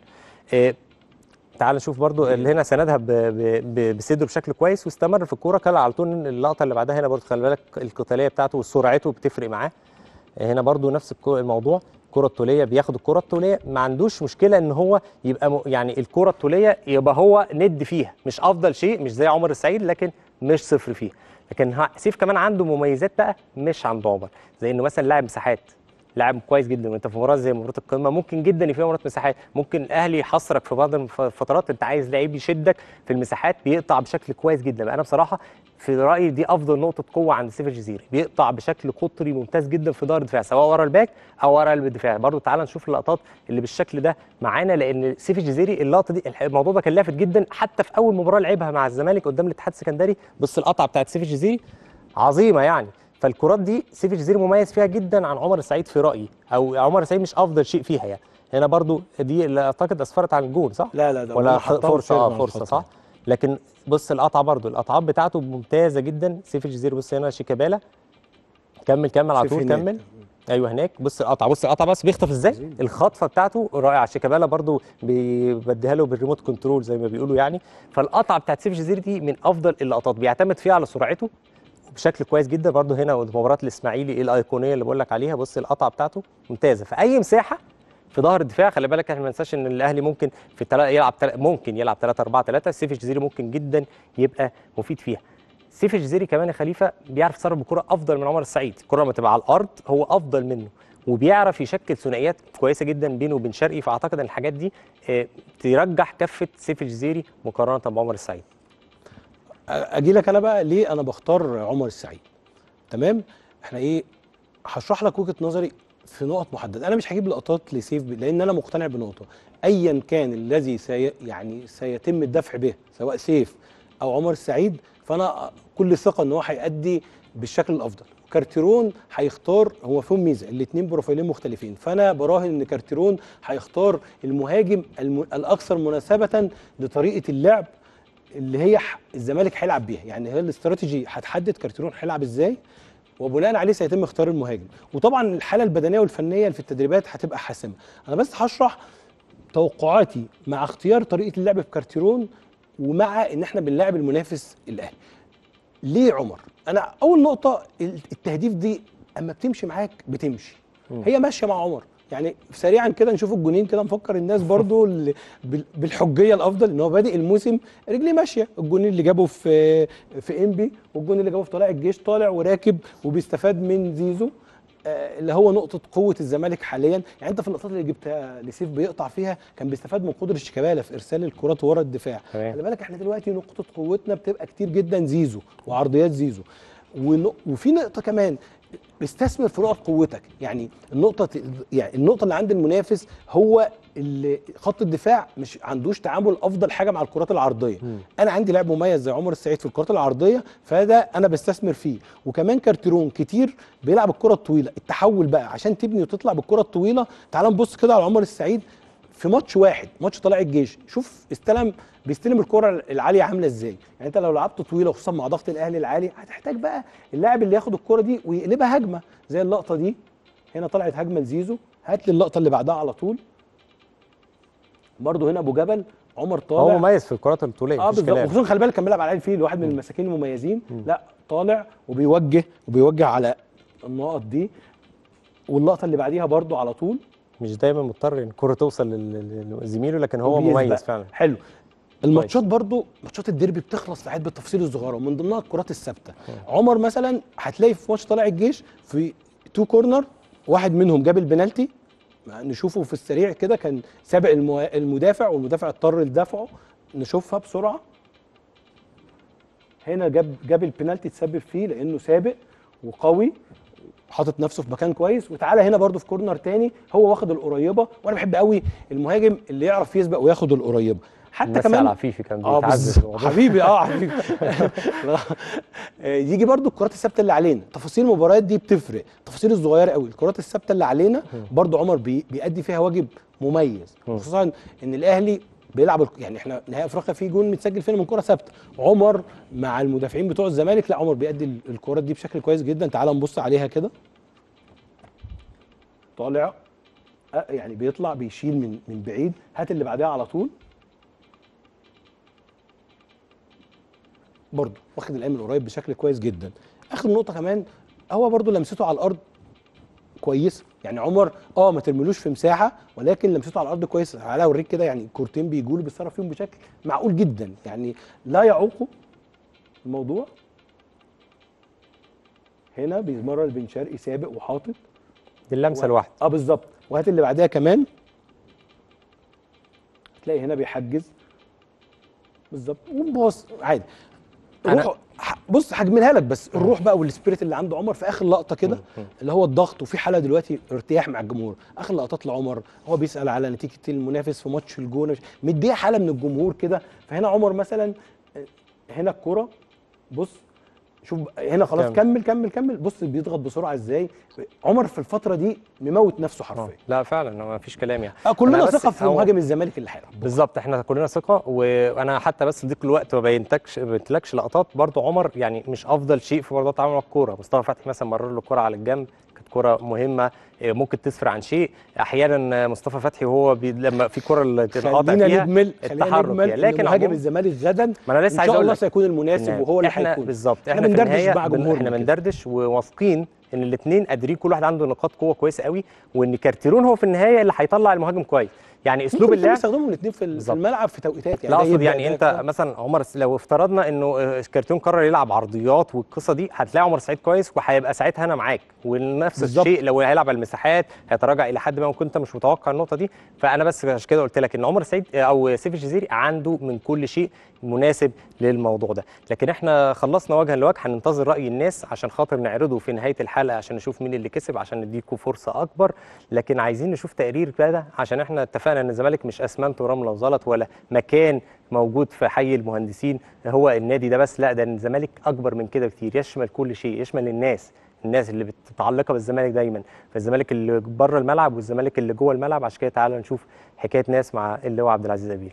تعال نشوف برضو اللي هنا سندها بصدره بشكل كويس واستمر في الكوره. كان على طول اللقطه اللي بعدها هنا برضو خلي بالك القتاليه بتاعته وسرعته بتفرق معاه. هنا برضو نفس الموضوع، الكره الطوليه، بياخد الكره الطوليه، ما عندوش مشكله ان هو يبقى يعني الكره الطوليه يبقى هو ند فيها، مش افضل شيء، مش زي عمر السعيد، لكن مش صفر فيها. لكن سيف كمان عنده مميزات بقى مش عند عمر، زي انه مثلا لاعب مساحات، لاعب كويس جدا. وانت في مباراه زي مباراه القمه ممكن جدا يبقى مباراه مساحات، ممكن الاهلي يحصرك في بعض الفترات، انت عايز لعيب يشدك في المساحات، بيقطع بشكل كويس جدا. انا بصراحه في رايي دي افضل نقطه قوه عند سيف الجزيري، بيقطع بشكل قطري ممتاز جدا في ظهر الدفاع، سواء ورا الباك او ورا قلب الدفاع. برضو تعال نشوف اللقطات اللي بالشكل ده معانا، لان سيف الجزيري اللقطه دي الموضوع ده كان لافت جدا، حتى في اول مباراه لعبها مع الزمالك قدام الاتحاد السكندري. بص القطعه بتاعت سيف الجزيري عظيمه يعني. فالكرات دي سيف الجزيري مميز فيها جدا عن عمر السعيد في رايي، او عمر السعيد مش افضل شيء فيها يعني. هنا برضو دي اللي اعتقد اسفرت عن الجون، صح؟ لا ده ولا فرصه صح. لكن بص القطعه برضو، القطعات بتاعته ممتازه جدا. سيف الجزيري بص هنا شيكابالا، كمل على طول كمل. ايوه هناك بص القطعه، بس بيخطف ازاي، الخطفه بتاعته رائعه. شيكابالا برضو بيبديها له بالريموت كنترول زي ما بيقولوا يعني. فالقطعه بتاعت سيف الجزيري دي من افضل اللقطات، بيعتمد فيها على سرعته بشكل كويس جدا. برضو هنا مباراه الاسماعيلي الايقونيه اللي بقول لك عليها، بص القطعه بتاعته ممتازه في اي مساحه في ظهر الدفاع. خلي بالك احنا ما ننساش ان الاهلي ممكن يلعب 3-4-3، سيف الجزيري ممكن جدا يبقى مفيد فيها. سيف الجزيري كمان يا خليفه بيعرف يتصرف بالكره افضل من عمر السعيد، الكره لما تبقى على الارض هو افضل منه، وبيعرف يشكل ثنائيات كويسه جدا بينه وبين شرقي. فاعتقد ان الحاجات دي ترجح كفه سيف الجزيري مقارنه بعمر السعيد. اجي لك انا بقى ليه انا بختار عمر السعيد. تمام، احنا هشرح لك وجهه نظري في نقط محدده. انا مش هجيب لقطات لسيف لان انا مقتنع بنقطه، ايا كان الذي سيتم الدفع به سواء سيف او عمر السعيد، فانا كل ثقه ان هو هيأدي بالشكل الافضل. كارتيرون هيختار، هو فيهم ميزه، الاثنين بروفايلين مختلفين، فانا براهن ان كارتيرون هيختار المهاجم الاكثر مناسبه لطريقه اللعب اللي هي الزمالك هيلعب بيها. يعني هي الاستراتيجي هتحدد كارتيرون هيلعب ازاي، وبناء عليه سيتم اختيار المهاجم. وطبعا الحاله البدنيه والفنيه اللي في التدريبات هتبقى حاسمه. انا بس هشرح توقعاتي مع اختيار طريقه اللعب في كارتيرون، ومع ان احنا بنلاعب المنافس الاهلي. ليه عمر؟ انا اول نقطه، التهديف دي اما بتمشي معاك بتمشي، هي ماشيه مع عمر. يعني سريعا كده نشوف الجونين كده، نفكر الناس برضو بالحجيه الافضل ان هو بادئ الموسم رجليه ماشيه. الجونين اللي جابه في انبي، والجون اللي جابه في طلائع الجيش، طالع وراكب وبيستفاد من زيزو اللي هو نقطه قوه الزمالك حاليا. يعني انت في اللقطات اللي جبتها لسيف بيقطع فيها كان بيستفاد من قدره شيكابالا في ارسال الكرات ورا الدفاع. خلي بالك احنا دلوقتي نقطه قوتنا بتبقى كتير جدا زيزو وعرضيات زيزو. وفي نقطه كمان، استثمر في نقط قوتك. يعني النقطه اللي عند المنافس هو اللي خط الدفاع مش عندوش تعامل افضل حاجه مع الكرات العرضيه. انا عندي لاعب مميز زي عمر السعيد في الكرات العرضيه، فده انا بستثمر فيه. وكمان كارتيرون كتير بيلعب الكره الطويله، التحول بقى عشان تبني وتطلع بالكره الطويله. تعال نبص كده على عمر السعيد في ماتش واحد، ماتش طلائع الجيش، شوف بيستلم الكره العاليه عامله ازاي. يعني انت لو لعبت طويله وخصوصا مع ضغط الاهلي العالي هتحتاج بقى اللاعب اللي ياخد الكره دي ويقلبها هجمه زي اللقطه دي. هنا طلعت هجمه لزيزو، هات لي اللقطه اللي بعدها على طول. برضو هنا ابو جبل عمر هو طالع مميز في الكرات الطوليه مفيش بالظبط، كلام. وخصوصا خلي بالك كان بيلعب على الفيل، واحد من المساكين المميزين. لا طالع وبيوجه على النقط دي. واللقطه اللي بعديها برضو على طول مش دايما مضطر ان الكره توصل لزميله، لكن هو مميز فعلا. حلو. الماتشات برضو، ماتشات الديربي بتخلص ساعات بالتفاصيل الصغيره، ومن ضمنها الكرات الثابته. عمر مثلا هتلاقي في ماتش طلائع الجيش في 2 كورنر، واحد منهم جاب البنالتي، نشوفه في السريع كده، كان سابق المدافع والمدافع اضطر لدفعه، نشوفها بسرعه. هنا جاب البنالتي، تسبب فيه لانه سابق وقوي، حاطط نفسه في مكان كويس. وتعالى هنا برضو في كورنر تاني، هو واخد القريبه، وانا بحب قوي المهاجم اللي يعرف يسبق وياخد القريبه. حتى كمان عفيفي كان بيتعذب حبيبي حبيبي يجي برضو الكرات الثابته اللي علينا، تفاصيل المباريات دي بتفرق، تفاصيل الصغيره قوي. الكرات الثابته اللي علينا برضو عمر بيأدي فيها واجب مميز، خصوصا ان الاهلي بيلعب يعني احنا نهائي افريقيا في جون متسجل فينا من كره ثابته. عمر مع المدافعين بتوع الزمالك، لا عمر بيأدي الكرات دي بشكل كويس جدا. تعال نبص عليها كده، طالع يعني بيطلع بيشيل من بعيد. هات اللي بعدها على طول، برضه واخد الأيمن قريب بشكل كويس جدا. اخر نقطه كمان، هو برضه لمسته على الارض كويسه، يعني عمر ما ترملوش في مساحه، ولكن لمسته على الارض كويسه. تعالى اوريك كده، يعني الكورتين بيجوا له بيتصرف فيهم بشكل معقول جدا، يعني لا يعوقه الموضوع. هنا بيمرر بن شرقي سابق وحاطط دي اللمسه الواحده. بالظبط. وهات اللي بعدها كمان، تلاقي هنا بيحجز بالظبط وبص عادي. بص هجملها لك، بس الروح بقى والسبيريت اللي عند عمر في اخر لقطه كده، اللي هو الضغط، وفي حاله دلوقتي ارتياح مع الجمهور. اخر لقطات لعمر هو بيسال على نتيجه المنافس في ماتش الجونه، مديه حاله من الجمهور كده. فهنا عمر مثلا، هنا الكوره بص، شوف هنا خلاص، كمل بص بيضغط بسرعه ازاي. عمر في الفتره دي مموت نفسه حرفيا. لا فعلا ما فيش كلام يعني. كلنا ثقه في مهاجم الزمالك اللي هيلعب بالظبط، احنا كلنا ثقه. وانا حتى بس لضيق الوقت ما بينتلكش لقطات برضو عمر، يعني مش افضل شيء في برضه تعامل مع الكوره. مصطفى فتحي مثلا مرر له كوره على الجنب، كانت كوره مهمه ممكن تسفر عن شيء. احيانا مصطفى فتحي وهو لما في كوره اللي تنقطع فيها التحرك فيها. لكن مهاجم الزمالك غدا ما انا لسه عايز اقول لك سيكون المناسب، وهو اللي هيكون. بالظبط، احنا بندردش مع جمهورنا، احنا بندردش وواثقين ان الاثنين قادرين، كل واحد عنده نقاط قوه كويسه قوي، وان كارتيرون هو في النهايه اللي هيطلع المهاجم كويس. يعني اسلوب اللعب بيستخدموا الاثنين في الملعب في توقيتات. يعني لا اقصد يعني انت مثلا عمر، لو افترضنا انه كارتيرون قرر يلعب عرضيات والقصه دي، هتلاقي عمر سعيد كويس، وهيبقى ساعتها انا معاك. ونفس الشيء لو هيلعب على المساحات هيتراجع الى حد ما، ممكن انت مش متوقع النقطه دي. فانا بس عشان كده قلت لك ان عمر سعيد او سيف الجزيري عنده من كل شيء مناسب للموضوع ده. لكن احنا خلصنا وجها لوجه، هننتظر راي الناس عشان خاطر نعرضه في نهايه الحلقه، عشان نشوف مين اللي كسب، عشان نديكم فرصه اكبر. لكن عايزين نشوف تقرير كده، عشان احنا اتفقنا ان الزمالك مش اسمنت ورمله وزلط ولا مكان موجود في حي المهندسين هو النادي ده بس. لا، ده الزمالك اكبر من كده كتير، يشمل كل شيء، يشمل الناس اللي متعلقه بالزمالك دايما، فالزمالك اللي بره الملعب والزمالك اللي جوه الملعب. عشان كده تعالوا نشوف حكايه ناس مع اللواء عبد العزيز أبيل.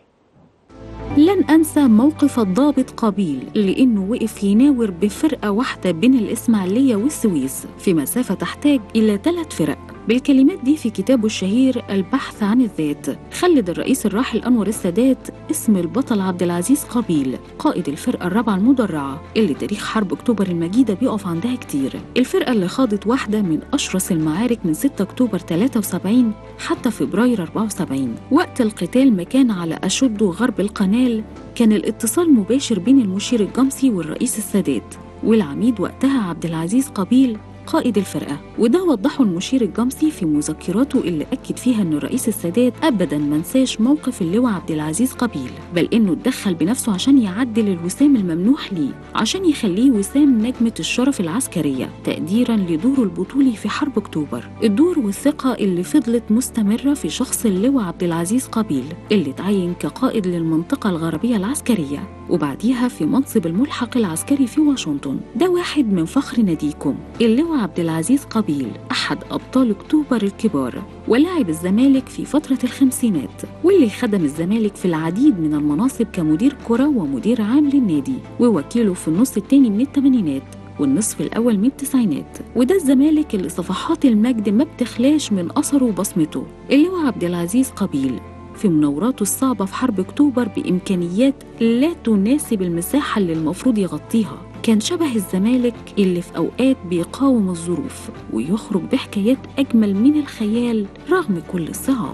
لن أنسى موقف الضابط قابيل، لأنه وقف يناور بفرقة واحدة بين الإسماعيلية والسويس في مسافة تحتاج إلى 3 فرق. بالكلمات دي في كتابه الشهير البحث عن الذات، خلد الرئيس الراحل أنور السادات اسم البطل عبد العزيز قابيل، قائد الفرقة الرابعة المدرعة اللي تاريخ حرب أكتوبر المجيدة بيقف عندها كتير. الفرقة اللي خاضت واحدة من أشرس المعارك من 6 أكتوبر 73 حتى فبراير 74. وقت القتال مكان على أشده غرب القنال، كان الاتصال مباشر بين المشير الجمسي والرئيس السادات والعميد وقتها عبد العزيز قابيل قائد الفرقة. وده وضحه المشير الجمسي في مذكراته اللي أكد فيها أن الرئيس السادات أبداً ما نساش موقف اللواء عبد العزيز قابيل، بل إنه اتدخل بنفسه عشان يعدل الوسام الممنوح ليه، عشان يخليه وسام نجمة الشرف العسكرية تقديراً لدوره البطولي في حرب أكتوبر. الدور والثقة اللي فضلت مستمرة في شخص اللواء عبد العزيز قابيل اللي تعين كقائد للمنطقة الغربية العسكرية، وبعديها في منصب الملحق العسكري في واشنطن. ده واحد من فخر ناديكم. اللواء عبد العزيز قابيل أحد أبطال أكتوبر الكبار، ولاعب الزمالك في فترة الخمسينات، واللي خدم الزمالك في العديد من المناصب كمدير كرة ومدير عام للنادي، ووكيله في النص الثاني من الثمانينات والنصف الأول من التسعينات. وده الزمالك اللي صفحات المجد ما بتخلاش من أثره وبصمته. اللواء عبد العزيز قابيل في مناوراته الصعبة في حرب أكتوبر بإمكانيات لا تناسب المساحة اللي المفروض يغطيها. كان شبه الزمالك اللي في أوقات بيقاوم الظروف ويخرج بحكايات أجمل من الخيال رغم كل الصعاب.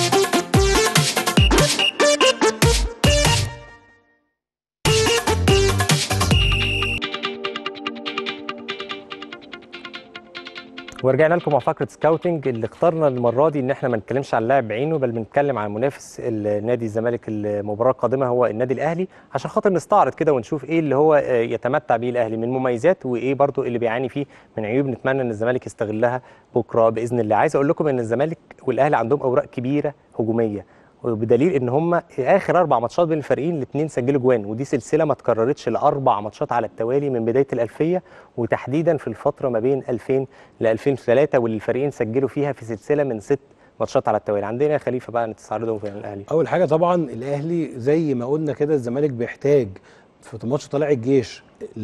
ورجعنا لكم مع فقره سكاوتنج اللي اخترنا المره دي ان احنا ما نتكلمش عن لاعب بعينه، بل بنتكلم عن منافس النادي الزمالك المباراه القادمه هو النادي الاهلي، عشان خاطر نستعرض كده ونشوف ايه اللي هو يتمتع بيه الاهلي من مميزات وايه برضو اللي بيعاني فيه من عيوب نتمنى ان الزمالك يستغلها بكره باذن الله. عايز اقول لكم ان الزمالك والاهلي عندهم اوراق كبيره هجوميه، وبدليل ان هم اخر 4 ماتشات بين الفريقين الاثنين سجلوا جوان، ودي سلسله ما اتكررتش ل4 ماتشات على التوالي من بدايه الالفيه، وتحديدا في الفتره ما بين 2000 ل 2003 واللي الفريقين سجلوا فيها في سلسله من 6 ماتشات على التوالي. عندنا يا خليفه بقى نستعرضهم في الاهلي. اول حاجه طبعا الاهلي زي ما قلنا كده الزمالك بيحتاج في ماتش طلائع الجيش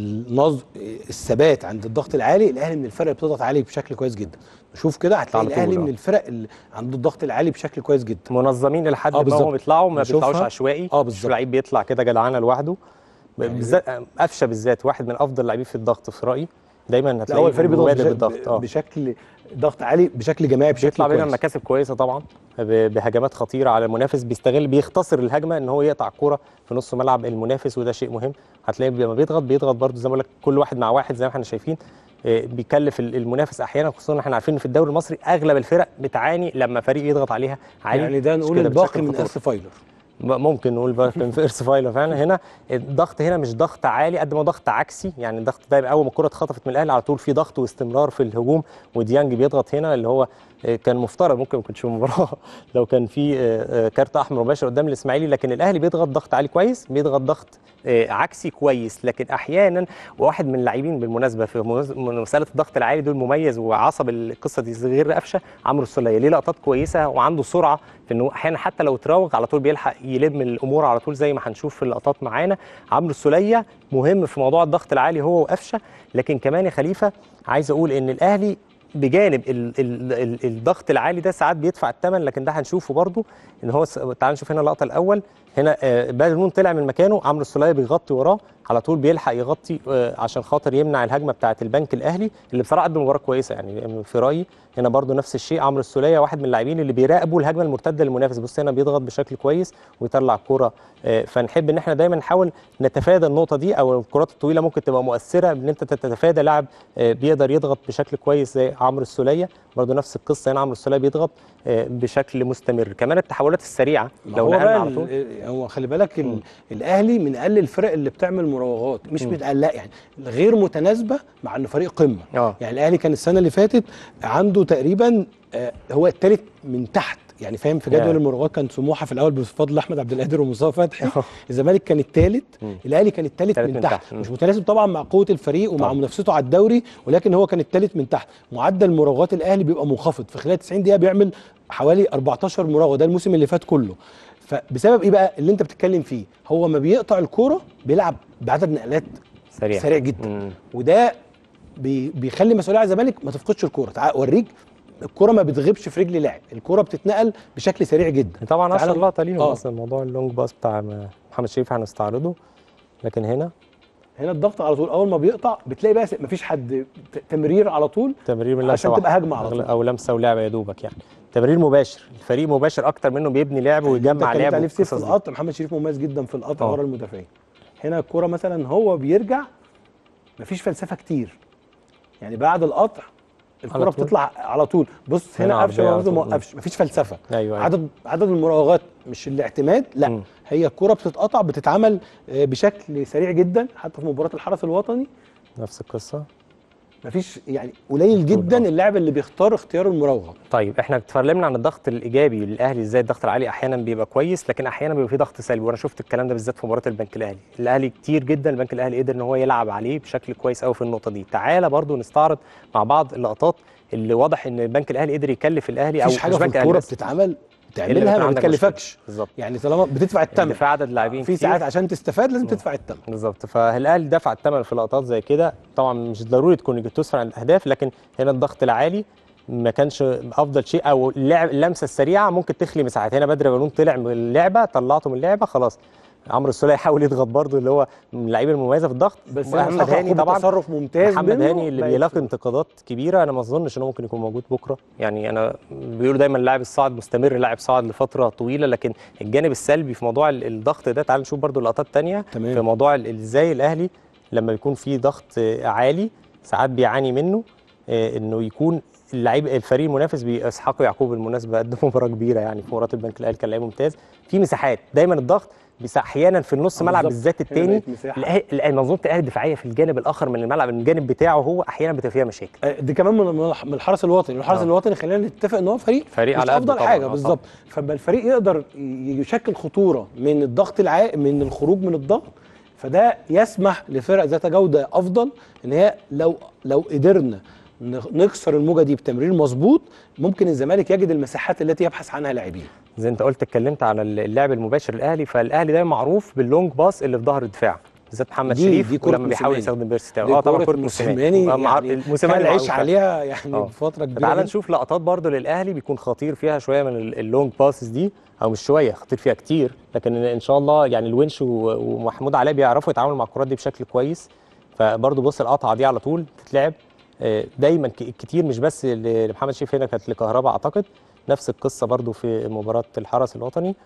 الثبات عند الضغط العالي. الاهلي من الفرق اللي بتضغط عليه بشكل كويس جدا. شوف كده هتلاقي الاهلي من الفرق اللي عنده الضغط العالي بشكل كويس جدا، منظمين لحد ما هم بيطلعوا ما بيطلعوش عشوائي. بالظبط، لعيب بيطلع كده جدعانه لوحده، بالذات قفشه بالذات واحد من افضل اللاعبين في الضغط في رايي. دايما هتلاقيه الفريق بيبادر بالضغط بشكل ضغط عالي بشكل جماعي بشكل بيطلع كويس، بينا مكاسب كويسه طبعا بهجمات خطيره على المنافس، بيختصر الهجمه ان هو يقطع الكوره في نص ملعب المنافس، وده شيء مهم. هتلاقيه لما بيضغط برده زي ما بقول لك كل واحد مع واحد زي ما احنا شايفين، بيكلف المنافس احيانا، خصوصا ان احنا عارفين ان في الدوري المصري اغلب الفرق بتعاني لما فريق يضغط عليها عالي. يعني ده نقول الباقي من ارث فايلر، ممكن نقول بقى في ارث فايلر فعلا. هنا الضغط هنا مش ضغط عالي قد ما ضغط عكسي، يعني الضغط ده اول ما الكره اتخطفت من الاهلي على طول في ضغط واستمرار في الهجوم، وديانج بيضغط هنا اللي هو كان مفترض ممكن ما يكونش في المباراه لو كان في كارت احمر مباشر قدام الاسماعيلي، لكن الاهلي بيضغط ضغط عالي كويس، بيضغط ضغط عكسي كويس. لكن احيانا واحد من اللاعبين بالمناسبه في مساله الضغط العالي دول مميز وعصب القصه دي غير قفشه، عمرو السوليه ليه لقطات كويسه وعنده سرعه في انه احيانا حتى لو تراوغ على طول بيلحق يلم الامور على طول زي ما هنشوف في اللقطات معانا. عمرو السوليه مهم في موضوع الضغط العالي هو وقفشه. لكن كمان يا خليفه عايز اقول ان الاهلي بجانب الضغط العالي ده ساعات بيدفع الثمن، لكن ده هنشوفه برضو ان هو تعال نشوف هنا اللقطه الاول. هنا بدر منون طلع من مكانه، عمرو السوليه بيغطي وراه على طول، بيلحق يغطي عشان خاطر يمنع الهجمه بتاعه البنك الاهلي اللي بصراحه قدم مباراه كويسه يعني في رايي. هنا برضو نفس الشيء، عمرو السوليه واحد من اللاعبين اللي بيراقبوا الهجمه المرتده للمنافس. بص هنا بيضغط بشكل كويس ويطلع الكوره، فنحب ان احنا دايما نحاول نتفادى النقطه دي، او الكرات الطويله ممكن تبقى مؤثره ان انت تتفادى لاعب بيقدر يضغط بشكل كويس زي عمرو السوليه. برضو نفس القصه هنا عمرو السوليه بيضغط بشكل مستمر. كمان التحولات السريعه لو نقلنا على طول، هو خلي بالك الاهلي من اقل الفرق اللي بتعمل مراوغات، مش لا يعني غير متناسبه مع انه فريق قمه. يعني الاهلي كان السنه اللي فاتت عنده تقريبا هو الثالث من تحت، يعني فاهم، في جدول المراوغات كان سموحه في الاول بفضل احمد عبد القادر ومصطفى فتحي، الزمالك كان الثالث، الاهلي كان الثالث من تحت. مش متناسب طبعا مع قوه الفريق ومع منافسته على الدوري، ولكن هو كان الثالث من تحت. معدل مراوغات الاهلي بيبقى منخفض، في خلال 90 دقيقه بيعمل حوالي 14 مراوغه، ده الموسم اللي فات كله. فبسبب ايه بقى اللي انت بتتكلم فيه؟ هو ما بيقطع الكوره بيلعب بعدد نقلات سريع جدا، وده بيخلي مسؤوليه على الزمالك ما تفقدش الكوره. تعال اوريك الكوره ما بتغيبش في رجل لاعب، الكوره بتتنقل بشكل سريع جدا. طبعا اشهر لقطه ليهم اصلا موضوع اللونج باس بتاع محمد شريف هنستعرضه. لكن هنا الضغط على طول، اول ما بيقطع بتلاقي بقى مفيش حد، تمرير على طول، تمرير من عشان تبقى هجمه على طول او لمسه ولعبه يا دوبك، يعني تمرير مباشر، الفريق مباشر اكتر منه بيبني لعب ويجمع لعب. نفسي في القطع، محمد شريف مميز جدا في القطع ورا المدافعين. هنا الكوره مثلا هو بيرجع مفيش فلسفه كتير، يعني بعد القطع الكوره بتطلع على طول. بص هنا قفشه برضه ما وقفش، مفيش فلسفه. أيوة. عدد المراوغات مش الاعتماد، لا هي الكوره بتتقطع، بتتعمل بشكل سريع جدا. حتى في مباراه الحرس الوطني نفس القصه، مفيش يعني قليل جدا اللاعب اللي بيختار اختيار المراوغه. طيب احنا اتكلمنا عن الضغط الايجابي للاهلي، ازاي الضغط العالي احيانا بيبقى كويس، لكن احيانا بيبقى فيه ضغط سلبي، وانا شفت الكلام ده بالذات في مباراه البنك الاهلي. الاهلي كتير جدا البنك الاهلي قدر ان هو يلعب عليه بشكل كويس قوي في النقطه دي. تعالى برضو نستعرض مع بعض اللقطات اللي واضح ان البنك الاهلي قدر يكلف الاهلي، او مش حاجه في الكوره بتتعمل تعملها ما بتكلفكش بالظبط، يعني طالما بتدفع الثمن. دفاع عدد لاعبين في ساعات عشان تستفاد لازم تدفع الثمن بالظبط. فالاهلي دفع الثمن في لقطات زي كده، طبعا مش ضروري تكون تسرع عن الاهداف، لكن هنا الضغط العالي ما كانش افضل شيء، او اللمسه السريعه ممكن تخلي مساحات. هنا بدر بنون طلع من اللعبه، طلعته من اللعبه خلاص. عمرو السوليه يحاول يضغط برضه، اللي هو من اللعيبه المميزه في الضغط. بس محمد هاني طبعا تصرف ممتاز. محمد هاني اللي بيلاقي انتقادات كبيره، انا ما اظنش انه ممكن يكون موجود بكره. يعني انا بيقولوا دايما اللاعب الصاعد مستمر، لاعب صاعد لفتره طويله، لكن الجانب السلبي في موضوع الضغط ده، تعال نشوف برضه لقطات ثانيه في موضوع ازاي الاهلي لما بيكون في ضغط عالي ساعات بيعاني منه، انه يكون اللعيب الفريق المنافس. اسحاق يعقوب بالمناسبه قدم مباراه كبيره يعني في مباراه البنك الاهلي، كان لعيب ممتاز في مساحات. دايما الضغط احيانا في النص ملعب بالذات الثاني، منظومه الاهلي الدفاعيه في الجانب الاخر من الملعب، الجانب بتاعه هو احيانا بتبقى فيها مشاكل. دي كمان من الحرس الوطني، الحرس الوطني خلينا نتفق ان هو فريق مش على افضل حاجه بالظبط. فالفريق يقدر يشكل خطوره من الضغط من الخروج من الضغط، فده يسمح لفرق ذات جوده افضل ان هي لو قدرنا نكسر الموجه دي بتمرير مظبوط، ممكن الزمالك يجد المساحات التي يبحث عنها لاعبين. زي انت قلت، اتكلمت على اللعب المباشر الاهلي، فالاهلي دايما معروف باللونج باس اللي في ظهر الدفاع، بالذات محمد شريف لما بيحاول يستخدم بيرسي تاو. طبعا كره موسيماني يعني موسيماني عايش عليها يعني بفتره كبيره. تعال نشوف لقطات برضو للاهلي بيكون خطير فيها شويه من اللونج باسز دي، او مش شويه، خطير فيها كتير، لكن ان شاء الله يعني الونش ومحمود علاء بيعرفوا يتعاملوا مع الكرات دي بشكل كويس. فبرضو بص القطعه دي على طول تتلعب دايما كتير، مش بس لمحمد شريف، هنا كانت لكهربا اعتقد. نفس القصه برضو في مباراه الحرس الوطني.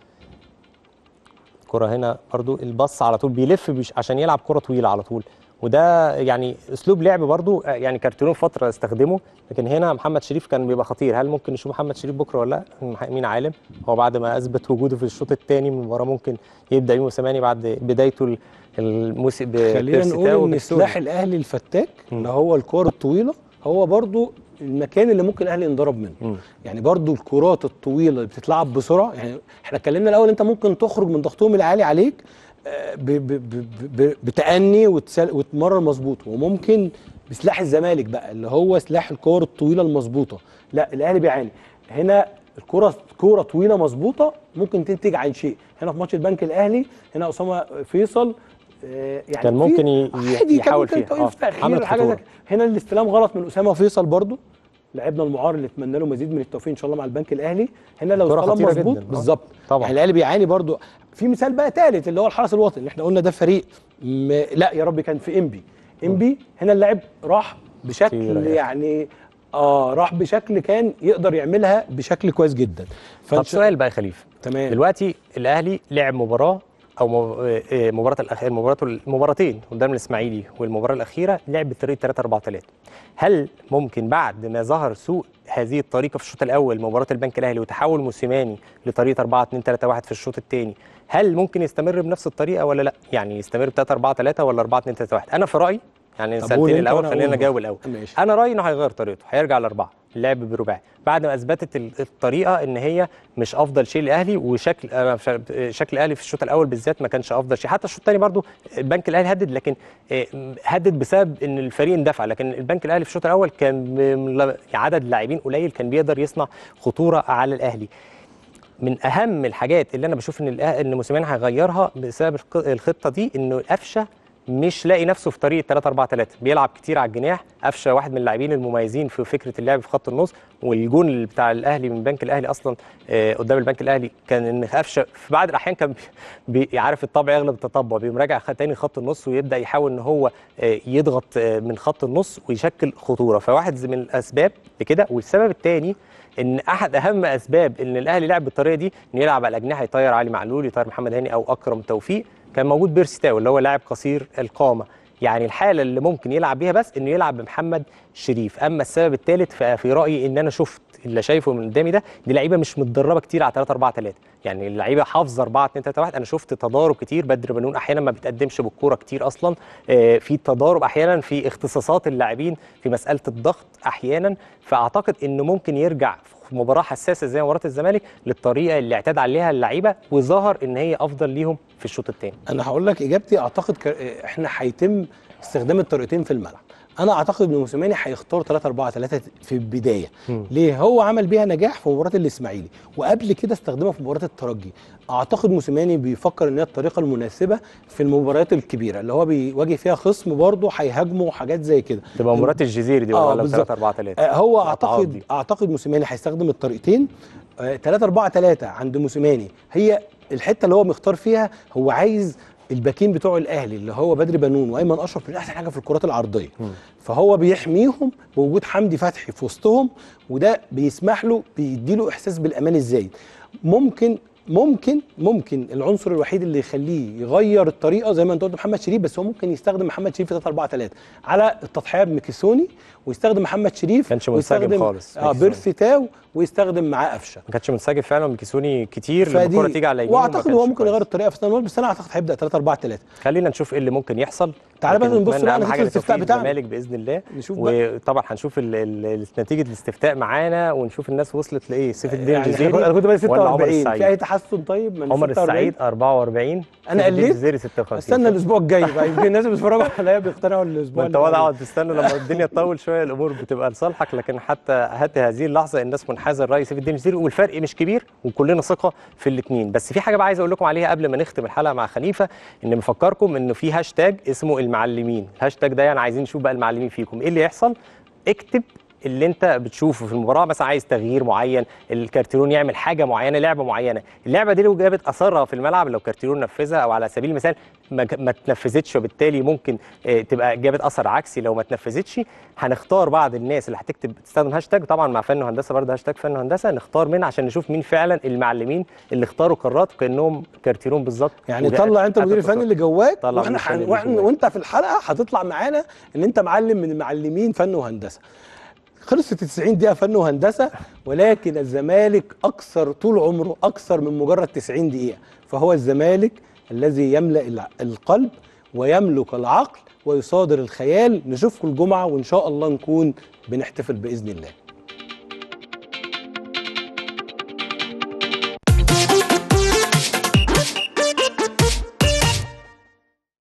كرة هنا برضو البص على طول بيلف عشان يلعب كرة طويلة على طول، وده يعني اسلوب لعب برضو يعني كارتيرون فترة استخدمه، لكن هنا محمد شريف كان بيبقى خطير. هل ممكن نشوف محمد شريف بكرة ولا لا؟ مين عالم. هو بعد ما اثبت وجوده في الشوط الثاني من المباراة ممكن يبدا يوم موسيماني بعد بدايته الموسم. خلينا نقول ان سلاح الاهلي الفتاك اللي هو الكرة الطويلة هو برضو المكان اللي ممكن الاهلي ينضرب منه. يعني برضو الكرات الطويله اللي بتتلعب بسرعه، يعني احنا اتكلمنا الاول انت ممكن تخرج من ضغطهم العالي عليك بتأني وتمرر مظبوط، وممكن بسلاح الزمالك بقى اللي هو سلاح الكور الطويله المظبوطه. لا الاهلي بيعاني هنا، كوره طويله مظبوطه ممكن تنتج عن شيء. هنا في ماتش البنك الاهلي هنا اسامه فيصل يعني كان ممكن يحاول فيها عمل حاجه. هنا الاستلام غلط من اسامه فيصل برضو، لاعبنا المعار اللي اتمنى له مزيد من التوفيق ان شاء الله مع البنك الاهلي. هنا لو استلم مظبوط بالظبط طبعا يعني الاهلي بيعاني برضو. في مثال بقى ثالث اللي هو الحرس الوطني اللي احنا قلنا ده فريق لا يا رب كان في انبي هنا اللاعب راح بشكل يعني راح بشكل كان يقدر يعملها بشكل كويس جدا. طب سؤال بقى يا خليفه، تمام دلوقتي الاهلي لعب مباراه او المباراتين قدام الاسماعيلي، والمباراه الاخيره لعب بطريقه 3-4-3. هل ممكن بعد ما ظهر سوء هذه الطريقه في الشوط الاول مباراه البنك الاهلي وتحول موسيماني لطريقه 4-2-3-1 في الشوط الثاني، هل ممكن يستمر بنفس الطريقه ولا لا؟ يعني يستمر ب 3-4-3 ولا 4-2-3-1؟ انا في رايي يعني سالتني الاول، خلينا نجاوب الاول. انا رايي انه هيغير طريقته، هيرجع لاربعه، اللعب برباعي، بعد ما اثبتت الطريقه ان هي مش افضل شيء للاهلي، وشكل الاهلي في الشوط الاول بالذات ما كانش افضل شيء. حتى الشوط الثاني برضو البنك الاهلي هدد، لكن هدد بسبب ان الفريق اندفع، لكن البنك الاهلي في الشوط الاول كان عدد لاعبين قليل، كان بيقدر يصنع خطوره على الاهلي. من اهم الحاجات اللي انا بشوف ان موسيماني هيغيرها بسبب الخطه دي، انه قفشه مش لاقي نفسه في طريقه 3-4-3، بيلعب كتير على الجناح. قفشه واحد من اللاعبين المميزين في فكره اللعب في خط النص، والجون بتاع الاهلي من البنك الاهلي اصلا قدام البنك الاهلي كان ان قفشه في بعض الاحيان كان بيعرف الطبع يغلب التطبع، بيقوم راجع تاني خط النص ويبدا يحاول ان هو يضغط من خط النص ويشكل خطوره. فواحد من الاسباب لكده. والسبب الثاني ان احد اهم اسباب ان الاهلي لعب بالطريقه دي، انه يلعب على الاجنحه، يطير علي معلول، يطير محمد هاني او اكرم توفيق. كان موجود بيرسي تاو اللي هو لاعب قصير القامه، يعني الحاله اللي ممكن يلعب بيها بس انه يلعب بمحمد شريف. اما السبب الثالث ففي رايي ان انا شفت اللي شايفه من قدامي ده، دي لعيبه مش متدربه كتير على 3-4-3، يعني اللعيبه حافظه 4-2-3-1. انا شفت تضارب كتير، بدر بنون احيانا ما بيتقدمش بالكوره كتير اصلا، في تضارب احيانا في اختصاصات اللاعبين في مساله الضغط احيانا. فاعتقد انه ممكن يرجع في مباراه حساسه زي مباراه الزمالك للطريقه اللي اعتاد عليها اللعيبه، وظهر ان هي افضل ليهم في الشوط الثاني. انا هقول لك اجابتي، اعتقد احنا هيتم استخدام الطريقتين في الملعب. انا اعتقد ان موسيماني هيختار 3-4-3 في البدايه. ليه؟ هو عمل بيها نجاح في مباراه الاسماعيلي وقبل كده استخدمها في مباراه الترجي. اعتقد موسيماني بيفكر ان هي الطريقه المناسبه في المباريات الكبيره اللي هو بيواجه فيها خصم برضه هيهاجمه وحاجات زي كده. تبقى مباراه الجزيري دي ولا 3-4-3؟ هو اعتقد موسيماني هيستخدم الطريقتين. 3-4-3 عند موسيماني هي الحته اللي هو مختار فيها. هو عايز الباكين بتوع الاهلي اللي هو بدري بنون وايمن اشرف من احسن حاجه في الكرات العرضيه، فهو بيحميهم بوجود حمدي فتحي في وسطهم، وده بيسمح له بيديله احساس بالامان ازاي. ممكن العنصر الوحيد اللي يخليه يغير الطريقه زي ما انت قلت محمد شريف، بس هو ممكن يستخدم محمد شريف في 3-4-3 على التضحيه بميكيسوني، ويستخدم محمد شريف كانش منسجم خالص بيرسي تاو ويستخدم معاه قفشه. ما كانش منسجم فعلا ميكيسوني كتير لما الكوره تيجي على يمينه. واعتقد هو ممكن يغير الطريقه في الثاني، بس انا اعتقد هيبدا 3-4-3. خلينا نشوف ايه اللي ممكن يحصل. تعالى بقى نبص بقى نتيجه الاستفتاء بتاعنا الزمالك باذن الله، نشوف وطبعا هنشوف نتيجه الاستفتاء معانا ونشوف الناس وصلت لايه. سيف الدين يعني الجزيري انا كنت بقى ولا عمر 46 السعيد؟ في اي تحسن طيب من عمر السعيد 44، انا قلت الجزيري 56. استنى الاسبوع الجاي بقى يمكن الناس بيتفرجوا عليا بيقتنعوا الاسبوع. ما انت وضع اقعد تستنى لما الدنيا تطول شويه الامور بتبقى لصالحك، لكن حتى هذه اللحظه الناس منحازه لراي سيف الدين الجزيري والفرق مش كبير وكلنا ثقه في الاثنين. بس في حاجه بقى عايز اقول لكم عليها قبل ما نختم الحلقه مع خليفه، ان بفكركم انه في هاشتاج اسمه المعلمين. الهاشتاج ده يعني عايزين نشوف بقى المعلمين فيكم ايه اللي يحصل. اكتب اللي انت بتشوفه في المباراه، مثلا عايز تغيير معين، الكارتيرون يعمل حاجه معينه، لعبه معينه، اللعبه دي لو جابت اثرها في الملعب، لو كارتيرون نفذها او على سبيل المثال ما تنفذتش وبالتالي ممكن تبقى جابت اثر عكسي لو ما تنفذتش، هنختار بعض الناس اللي هتكتب تستخدم هاشتاج طبعا مع فن وهندسه برضه هاشتاج فن وهندسه، نختار منها عشان نشوف مين فعلا المعلمين اللي اختاروا قرارات كانهم كارتيرون بالظبط. يعني طلع انت المدير الفني اللي جواك، وانت في الحلقه هتطلع معانا ان انت معلم من المعلمين فن وهندسه. خلصت 90 دقيقة فن وهندسة، ولكن الزمالك أكثر طول عمره أكثر من مجرد 90 دقيقة، فهو الزمالك الذي يملأ القلب ويملك العقل ويصادر الخيال. نشوفكم الجمعة وإن شاء الله نكون بنحتفل بإذن الله.